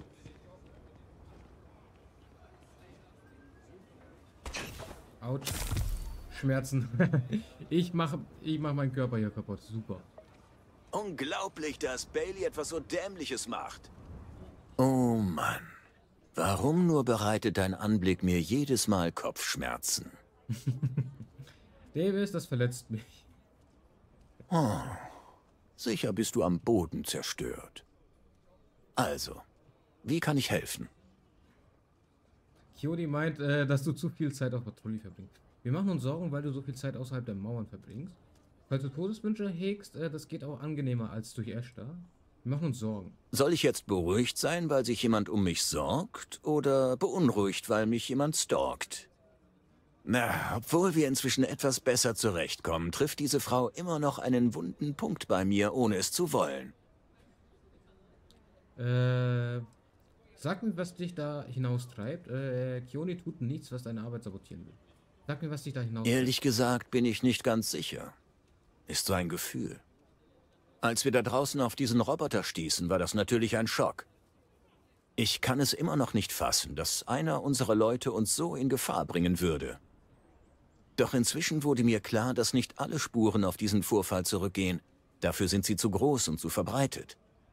Autsch. Schmerzen. ich mache ich mach meinen Körper hier kaputt. Super. Unglaublich, dass Bailey etwas so Dämliches macht. Oh Mann. Warum nur bereitet dein Anblick mir jedes Mal Kopfschmerzen? Davis, das verletzt mich. Oh, sicher bist du am Boden zerstört. Also, wie kann ich helfen? Keone meint, äh, dass du zu viel Zeit auf Patrouille verbringst. Wir machen uns Sorgen, weil du so viel Zeit außerhalb der Mauern verbringst. Falls du Todeswünsche hegst, äh, das geht auch angenehmer als durch Ashtar. Wir machen uns Sorgen. Soll ich jetzt beruhigt sein, weil sich jemand um mich sorgt? Oder beunruhigt, weil mich jemand stalkt? Na, obwohl wir inzwischen etwas besser zurechtkommen, trifft diese Frau immer noch einen wunden Punkt bei mir, ohne es zu wollen. Äh, sag mir, was dich da hinaustreibt. Äh, Keone tut nichts, was deine Arbeit sabotieren will. Sag mir, was dich da hinaustreibt. Ehrlich gesagt bin ich nicht ganz sicher. Ist so ein Gefühl. Als wir da draußen auf diesen Roboter stießen, war das natürlich ein Schock. Ich kann es immer noch nicht fassen, dass einer unserer Leute uns so in Gefahr bringen würde. Doch inzwischen wurde mir klar, dass nicht alle Spuren auf diesen Vorfall zurückgehen. Dafür sind sie zu groß und zu verbreitet.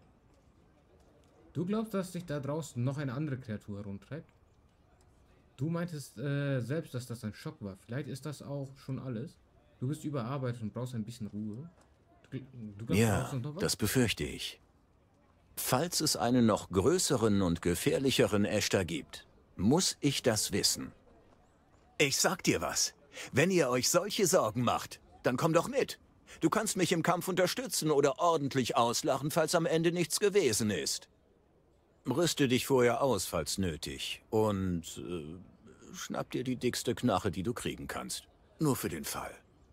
Du glaubst, dass sich da draußen noch eine andere Kreatur herumtreibt? Du meintest äh, selbst, dass das ein Schock war. Vielleicht ist das auch schon alles. Du bist überarbeitet und brauchst ein bisschen Ruhe. Du, du glaubst, Ja, du brauchst noch was? das befürchte ich. Falls es einen noch größeren und gefährlicheren Ashtar gibt, muss ich das wissen. Ich sag dir was. Wenn ihr euch solche Sorgen macht, dann komm doch mit. Du kannst mich im Kampf unterstützen oder ordentlich auslachen, falls am Ende nichts gewesen ist. Rüste dich vorher aus, falls nötig. Und äh, schnapp dir die dickste Knarre, die du kriegen kannst. Nur für den Fall.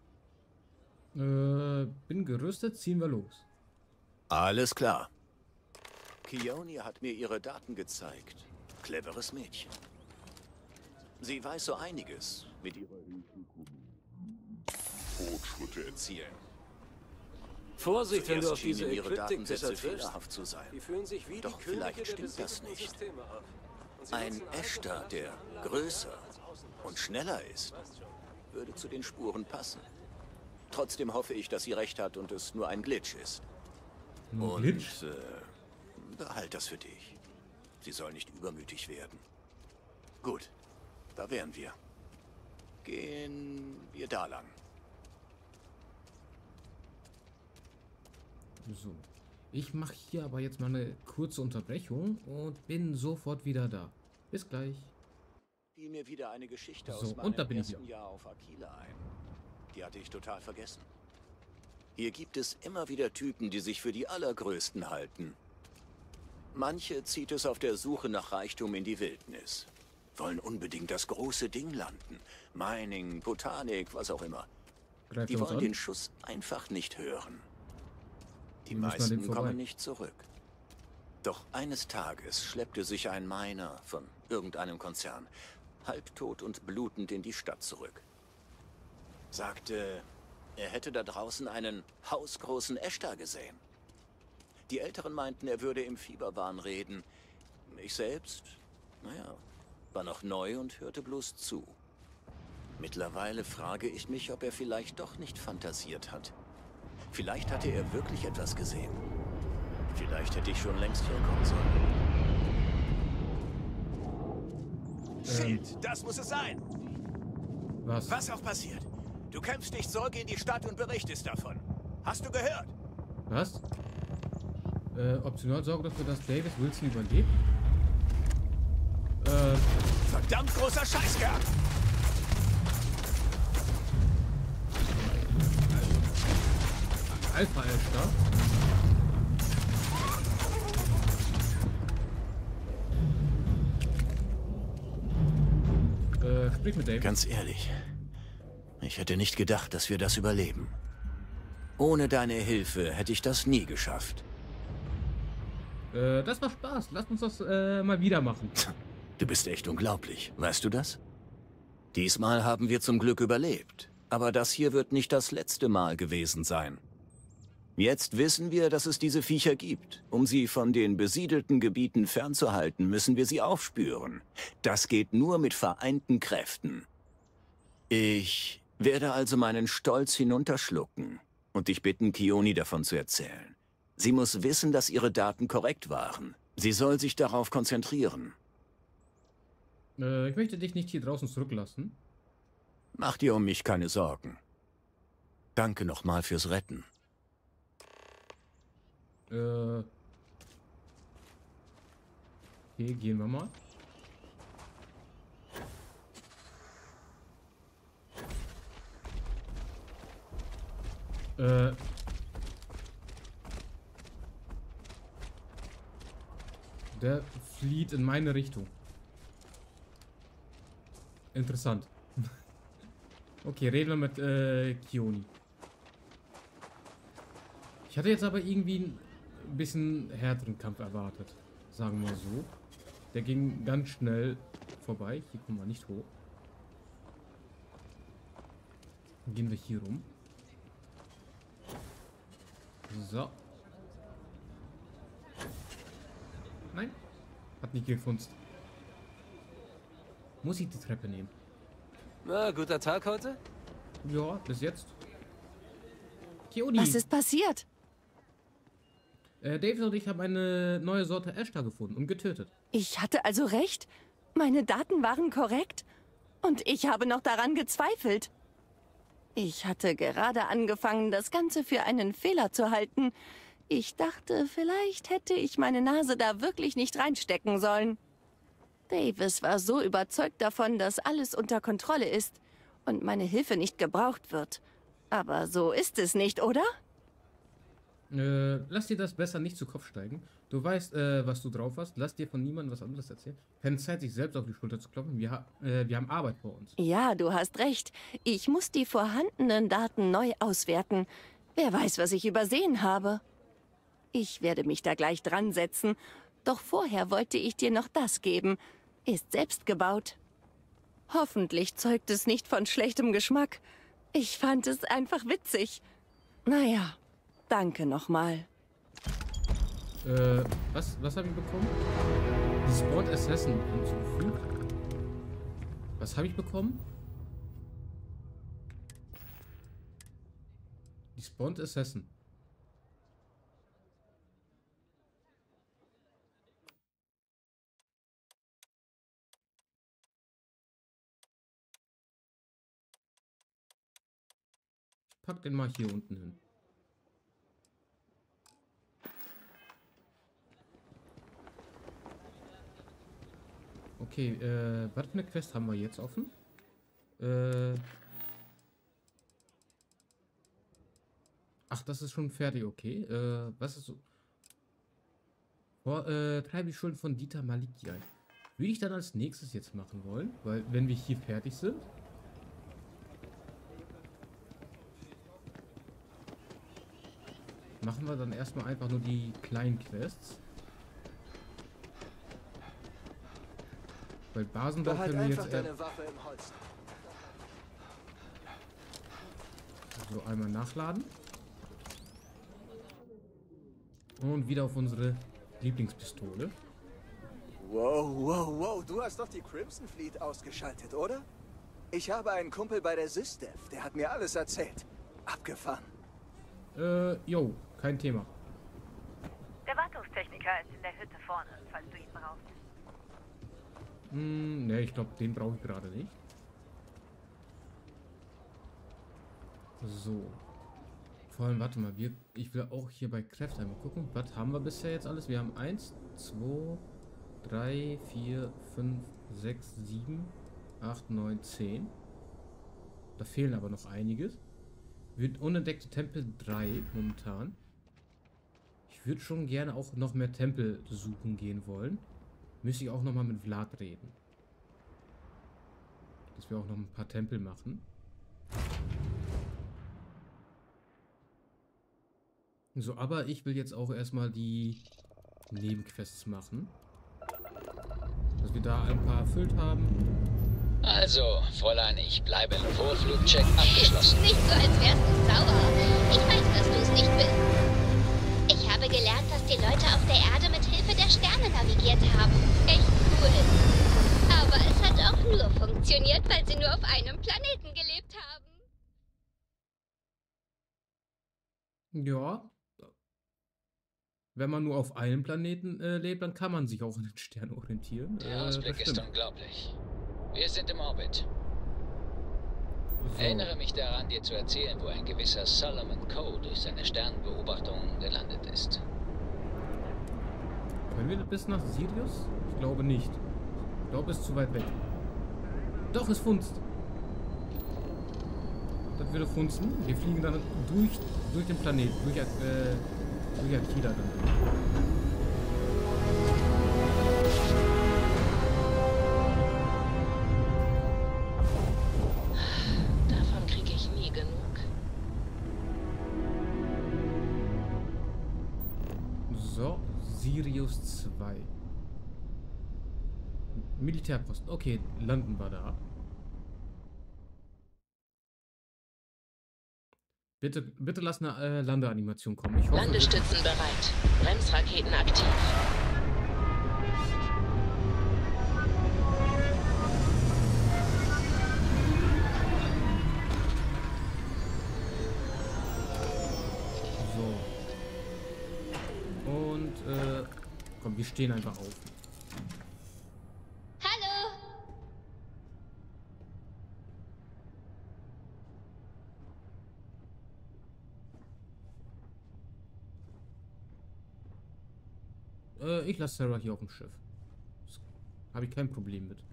Äh, bin gerüstet, ziehen wir los. Alles klar. Keone hat mir ihre Daten gezeigt. Cleveres Mädchen. Sie weiß so einiges. Mit ihrer Hilfe Fortschritte erzielen. Vorsicht, wenn du auf Zuerst diese schienen ihre Ekliptik-Pisser Datensätze triffst. fehlerhaft zu sein. Die fühlen sich wie Doch die Könige vielleicht der stimmt das besiegten nicht. Systeme ab. Und sie Ein nutzen alle Ashtar, Daten, der Anlagen, größer als und schneller ist, würde zu den Spuren passen. Trotzdem hoffe ich, dass sie recht hat und es nur ein Glitch ist. Ein und Glitch? Äh, behalt das für dich. Sie soll nicht übermütig werden. Gut, da wären wir. Gehen wir da lang. So. Ich mache hier aber jetzt mal eine kurze Unterbrechung und bin sofort wieder da. Bis gleich. Fiel mir wieder eine Geschichte So, aus und meinem da bin ich ersten wieder. Jahr auf Aquila ein. Die hatte ich total vergessen. Hier gibt es immer wieder Typen, die sich für die Allergrößten halten. Manche zieht es auf der Suche nach Reichtum in die Wildnis. Wollen unbedingt das große Ding landen. Mining, Botanik, was auch immer. Greift Die er uns wollen an? den Schuss einfach nicht hören. Die Wir müssen an dem meisten vorbei. kommen nicht zurück. Doch eines Tages schleppte sich ein Miner von irgendeinem Konzern halbtot und blutend in die Stadt zurück. Sagte, er hätte da draußen einen hausgroßen Ashtar gesehen. Die Älteren meinten, er würde im Fieberwahn reden. Ich selbst, naja, war noch neu und hörte bloß zu. Mittlerweile frage ich mich, ob er vielleicht doch nicht fantasiert hat. Vielleicht hatte er wirklich etwas gesehen. Vielleicht hätte ich schon längst herkommen sollen. Shit, das muss es sein. Was? Was auch passiert. Du kämpfst dich Sorge in die Stadt und berichtest davon. Hast du gehört? Was? Äh, optional sorge dafür, dass Davis Wilson überlebt? Äh, Verdammt großer Scheißkerl! Alpha Ashtar? Äh, sprich mit Davis. Ganz ehrlich, ich hätte nicht gedacht, dass wir das überleben. Ohne deine Hilfe hätte ich das nie geschafft. Äh, das war Spaß. Lass uns das äh, mal wieder machen. Du bist echt unglaublich. Weißt du das? Diesmal haben wir zum Glück überlebt. Aber das hier wird nicht das letzte Mal gewesen sein. Jetzt wissen wir, dass es diese Viecher gibt. Um sie von den besiedelten Gebieten fernzuhalten, müssen wir sie aufspüren. Das geht nur mit vereinten Kräften. Ich werde also meinen Stolz hinunterschlucken und dich bitten, Kioni davon zu erzählen. Sie muss wissen, dass ihre Daten korrekt waren. Sie soll sich darauf konzentrieren. Äh, ich möchte dich nicht hier draußen zurücklassen. Mach dir um mich keine Sorgen. Danke nochmal fürs Retten. Äh. Okay, gehen wir mal. Äh. Der flieht in meine Richtung. Interessant. Okay, reden wir mit äh, Kioni. Ich hatte jetzt aber irgendwie ein bisschen härteren Kampf erwartet. Sagen wir so. Der ging ganz schnell vorbei. Hier kommen wir nicht hoch. Dann gehen wir hier rum. So. Nein. Hat nicht gefunzt. Muss ich die Treppe nehmen? Na, guter Tag heute? Ja, bis jetzt. Kioni. Was ist passiert? Äh, Davis und ich haben eine neue Sorte Ashtar gefunden und getötet. Ich hatte also recht. Meine Daten waren korrekt. Und ich habe noch daran gezweifelt. Ich hatte gerade angefangen, das Ganze für einen Fehler zu halten. Ich dachte, vielleicht hätte ich meine Nase da wirklich nicht reinstecken sollen. Davis war so überzeugt davon, dass alles unter Kontrolle ist und meine Hilfe nicht gebraucht wird. Aber so ist es nicht, oder? Äh, lass dir das besser nicht zu Kopf steigen. Du weißt, äh, was du drauf hast. Lass dir von niemandem was anderes erzählen. Keine Zeit, sich selbst auf die Schulter zu klopfen. Wir, ha äh, wir haben Arbeit vor uns. Ja, du hast recht. Ich muss die vorhandenen Daten neu auswerten. Wer weiß, was ich übersehen habe. Ich werde mich da gleich dran setzen. Doch vorher wollte ich dir noch das geben. Ist selbst gebaut. Hoffentlich zeugt es nicht von schlechtem Geschmack. Ich fand es einfach witzig. Naja, danke nochmal. Äh, was, was habe ich bekommen? Die Spawned Assassin hinzugefügt. Was habe ich bekommen? Die Spawned Assassin. Pack den mal hier unten hin. Okay, äh, was für eine Quest haben wir jetzt offen? Äh. Ach, das ist schon fertig, okay. Äh, was ist so? Vor, äh, treibe die Schulden von Dieter Maliki ein. Würde ich dann als nächstes jetzt machen wollen, weil wenn wir hier fertig sind. Machen wir dann erstmal einfach nur die kleinen Quests. Weil Basenbau können wir jetzt deine Waffe im Holster. so einmal nachladen. Und wieder auf unsere Lieblingspistole. Wow, wow, wow. Du hast doch die Crimson Fleet ausgeschaltet, oder? Ich habe einen Kumpel bei der SysDev. Der hat mir alles erzählt. Abgefahren. Äh, jo, kein Thema. Der Wartungstechniker ist in der Hütte vorne, falls du ihn brauchst. Hm, ne, ich glaube, den brauche ich gerade nicht. So. Vor allem, warte mal, wir, ich will auch hier bei Kräfte einmal gucken. Was haben wir bisher jetzt alles? Wir haben eins, zwei, drei, vier, fünf, sechs, sieben, acht, neun, zehn. Da fehlen aber noch einiges. Wird unentdeckte Tempel drei momentan. Ich würde schon gerne auch noch mehr Tempel suchen gehen wollen. Müsste ich auch noch mal mit Vlad reden. Dass wir auch noch ein paar Tempel machen. So, aber ich will jetzt auch erstmal die Nebenquests machen. Dass wir da ein paar erfüllt haben. Also, Fräulein, ich bleibe im Vorflugcheck abgeschlossen. Nicht so, als wärst du sauer. Ich weiß, dass du es nicht bist. Ich habe gelernt, dass die Leute auf der Erde mit Hilfe der Sterne navigiert haben. Echt cool. Aber es hat auch nur funktioniert, weil sie nur auf einem Planeten gelebt haben. Ja. Wenn man nur auf einem Planeten äh, lebt, dann kann man sich auch an den Sternen orientieren. Der Ausblick äh, ist unglaublich. Wir sind im Orbit. So. Erinnere mich daran, dir zu erzählen, wo ein gewisser Solomon Coe durch seine Sternbeobachtungen gelandet ist. Können wir bis nach Sirius? Ich glaube nicht. Ich glaube, es ist zu weit weg. Doch, es funzt. Das würde funzen. Wir fliegen dann durch, durch den Planeten, durch, äh, durch Akila dann. Davon kriege ich nie genug. So, Sirius zwei. Militärposten. Okay, landen wir da. Bitte, bitte lass eine äh, Landeanimation kommen. Ich hoffe, Landestützen bereit. Bremsraketen aktiv. So. Und, äh, komm, wir stehen einfach auf. Ich lasse Sarah hier auf dem Schiff. Das habe ich kein Problem mit.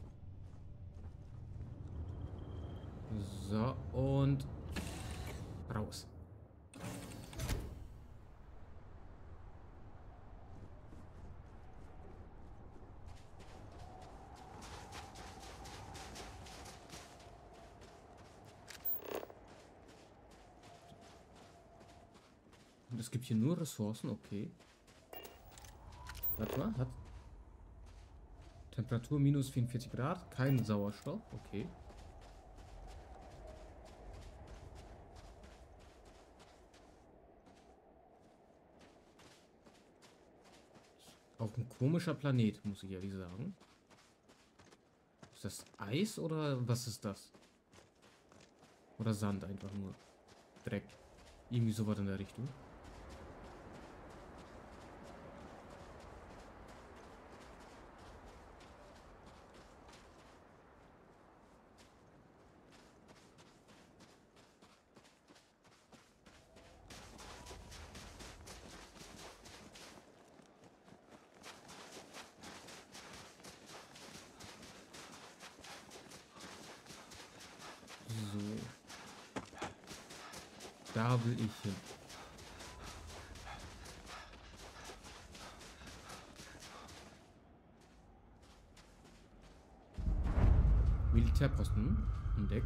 So, und raus. Und es gibt hier nur Ressourcen, okay. Warte mal, hat Temperatur minus vierundvierzig Grad, kein Sauerstoff, okay. Auch ein komischer Planet, muss ich ehrlich sagen. Ist das Eis oder was ist das? Oder Sand einfach nur. Dreck. Irgendwie sowas in der Richtung. Da will ich hin. Militärposten entdeckt.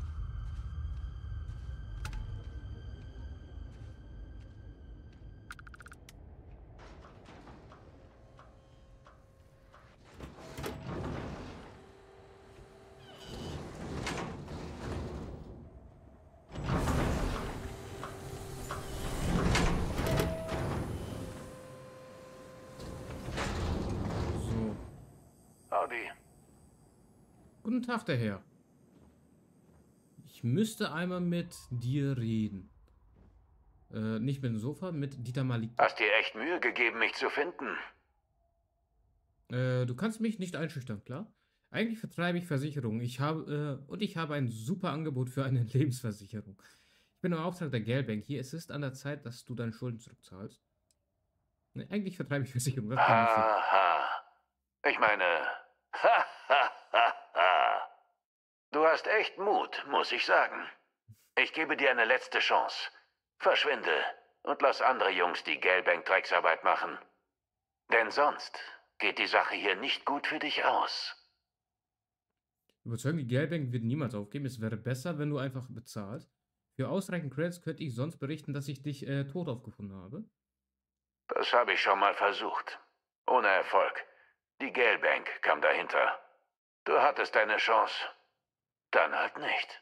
Guten Tag, der Herr. Ich müsste einmal mit dir reden. Äh, nicht mit dem Sofa, mit Dieter Malik. Hast dir echt Mühe gegeben, mich zu finden? Äh, du kannst mich nicht einschüchtern, klar? Eigentlich vertreibe ich Versicherungen. Ich habe, äh, und ich habe ein super Angebot für eine Lebensversicherung. Ich bin im Auftrag der Gelbank hier. Es ist an der Zeit, dass du deine Schulden zurückzahlst. Ne, eigentlich vertreibe ich Versicherungen. Aha. Ich meine... Ha, ha, ha, ha. Du hast echt Mut, muss ich sagen. Ich gebe dir eine letzte Chance. Verschwinde und lass andere Jungs die Gelbank-Drecksarbeit machen. Denn sonst geht die Sache hier nicht gut für dich aus. Überzeugen, die Gelbank wird niemals aufgeben. Es wäre besser, wenn du einfach bezahlst. Für ausreichend Credits könnte ich sonst berichten, dass ich dich äh, tot aufgefunden habe. Das habe ich schon mal versucht. Ohne Erfolg. Die Gale Bank kam dahinter. Du hattest deine Chance. Dann halt nicht.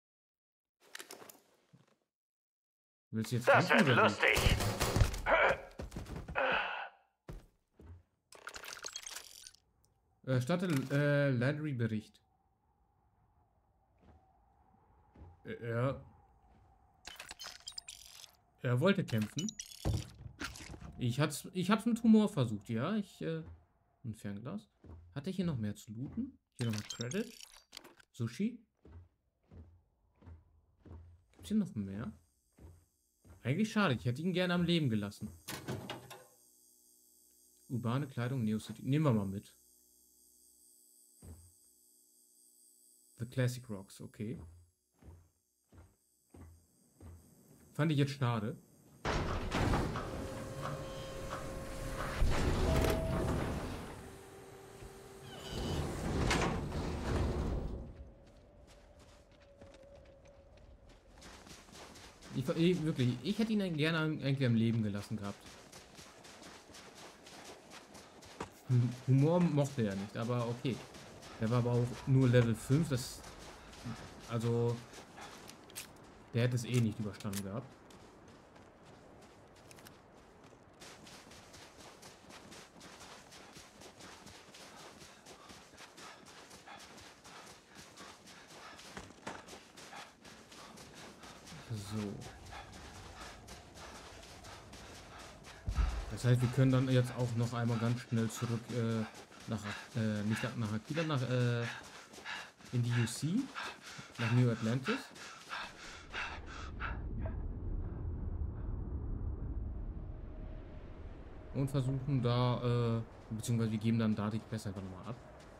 Willst du jetzt das kämpfen, wird oder lustig. Äh, statte äh, Landry Bericht. Äh, er... Er wollte kämpfen. Ich hab's, ich hab's mit Humor versucht, ja. Ich, äh... Ein Fernglas. Hatte ich hier noch mehr zu looten? Hier noch mal Credit. Sushi. Gibt's hier noch mehr? Eigentlich schade. Ich hätte ihn gerne am Leben gelassen. Urbane Kleidung, Neo City. Nehmen wir mal mit. The Classic Rocks, okay. Fand ich jetzt schade. Ich, ich, wirklich, ich hätte ihn gerne eigentlich am Leben gelassen gehabt. Humor mochte er nicht, aber okay. Der war aber auch nur Level fünf, das... Also... Der hätte es eh nicht überstanden gehabt. So. Das heißt, wir können dann jetzt auch noch einmal ganz schnell zurück äh, nach, äh, nicht nach Aquila, nach, äh, in die U C, nach New Atlantis. Und versuchen da, äh, beziehungsweise wir geben dann da die Quest einfach nochmal ab.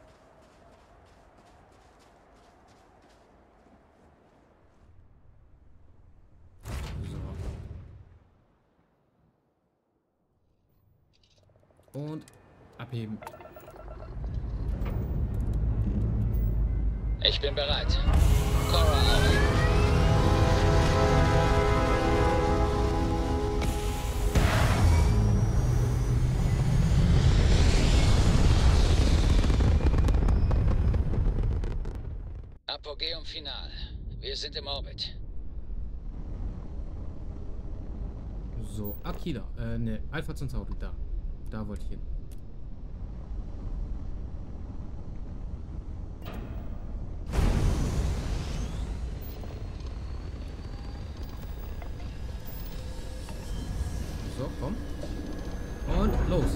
So. Und abheben. Ich bin bereit. Cora auf. Apogeum Final. Wir sind im Orbit. So, Aquila. Äh, ne, Alpha Centauri, da. Da wollte ich hin. So, komm. Und los.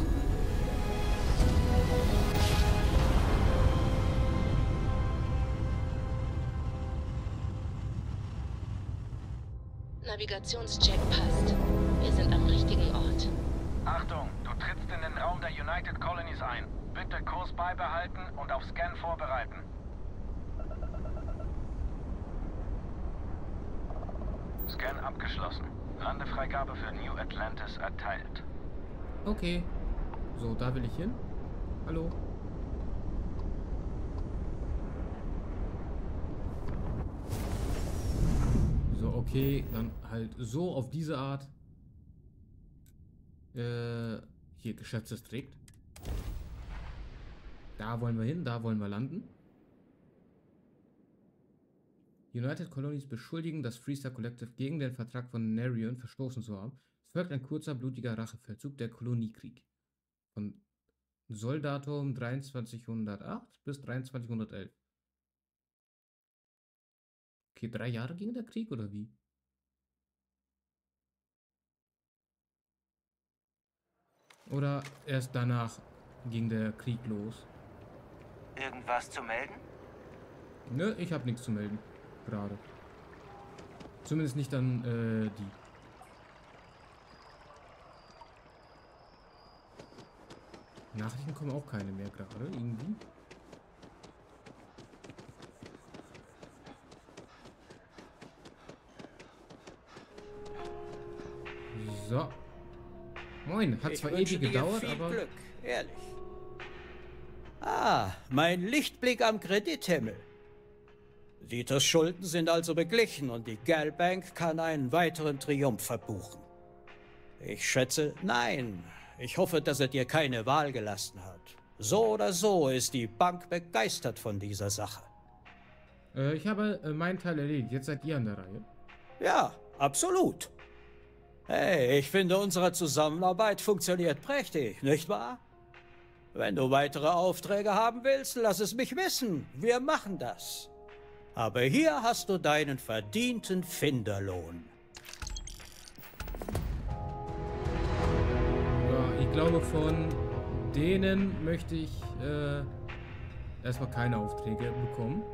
Navigationscheck passt. Wir sind am richtigen Ort. Achtung, du trittst in den Raum der United Colonies ein. Bitte Kurs beibehalten und auf Scan vorbereiten. Scan abgeschlossen. Landefreigabe für New Atlantis erteilt. Okay. So, da will ich hin. Hallo. So, okay. Dann halt so auf diese Art. Äh, hier, Geschäftsdistrikt. Da wollen wir hin, da wollen wir landen. United Colonies beschuldigen das Freestar Collective gegen den Vertrag von Narion verstoßen zu haben. Es folgt ein kurzer, blutiger Rachefeldzug, der Koloniekrieg. Von Solldatum dreiundzwanzighundertacht bis dreiundzwanzighundertelf. Okay, drei Jahre ging der Krieg, oder wie? Oder erst danach ging der Krieg los? Irgendwas zu melden? Nö, ich habe nichts zu melden. Gerade. Zumindest nicht an äh, die. Nachrichten kommen auch keine mehr gerade, irgendwie. So. Moin, hat zwar ewig gedauert, viel aber... Glück, ehrlich. Ah, mein Lichtblick am Kredithimmel. Dieters Schulden sind also beglichen und die Gale Bank kann einen weiteren Triumph verbuchen. Ich schätze, nein, Ich hoffe, dass er dir keine Wahl gelassen hat. So oder so ist die Bank begeistert von dieser Sache. Äh, ich habe äh, meinen Teil erledigt. Jetzt seid ihr an der Reihe. Ja, absolut. Hey, ich finde, unsere Zusammenarbeit funktioniert prächtig, nicht wahr? Wenn du weitere Aufträge haben willst, lass es mich wissen. Wir machen das. Aber hier hast du deinen verdienten Finderlohn. Ja, ich glaube, von denen möchte ich äh, erstmal keine Aufträge bekommen.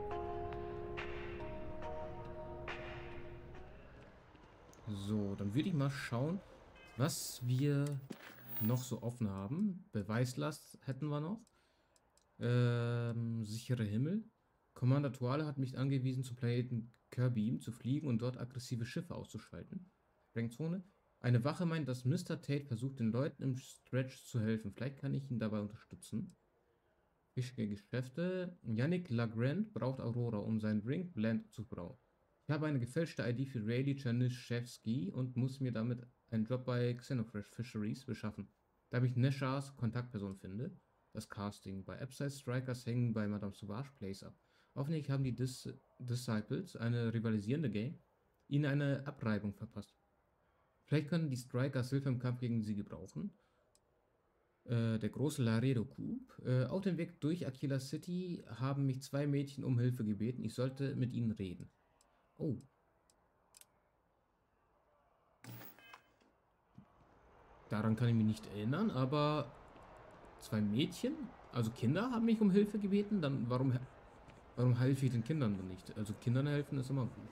So, dann würde ich mal schauen, was wir noch so offen haben. Beweislast hätten wir noch. Ähm, sichere Himmel. Commander Tuale hat mich angewiesen, zum Planeten Kirby zu fliegen und dort aggressive Schiffe auszuschalten. Sprengzone. Eine Wache meint, dass Mister Tate versucht, den Leuten im Stretch zu helfen. Vielleicht kann ich ihn dabei unterstützen. Wichtige Geschäfte. Yannick Lagrand braucht Aurora, um seinen Drink Blend zu brauen. Ich habe eine gefälschte I D für Rayleigh Czernyszewski und muss mir damit einen Job bei Xenofresh Fisheries beschaffen, da ich Neshars Kontaktperson finde. Das Casting. Bei Upside Strikers hängen bei Madame Sauvage Plays ab. Hoffentlich haben die Dis Disciples, eine rivalisierende Gang, ihnen eine Abreibung verpasst. Vielleicht können die Strikers Hilfe im Kampf gegen sie gebrauchen. Äh, der große Laredo Coup. Äh, auf dem Weg durch Aquila City haben mich zwei Mädchen um Hilfe gebeten. Ich sollte mit ihnen reden. Oh. Daran kann ich mich nicht erinnern, aber zwei Mädchen, also Kinder, haben mich um Hilfe gebeten. Dann warum, warum helfe ich den Kindern dann nicht? Also Kindern helfen ist immer gut.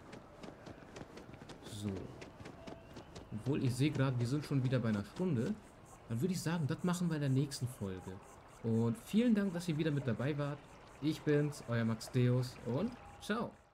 So. Obwohl, ich sehe gerade, wir sind schon wieder bei einer Stunde. Dann würde ich sagen, das machen wir in der nächsten Folge. Und vielen Dank, dass ihr wieder mit dabei wart. Ich bin's, euer Max Deus und ciao.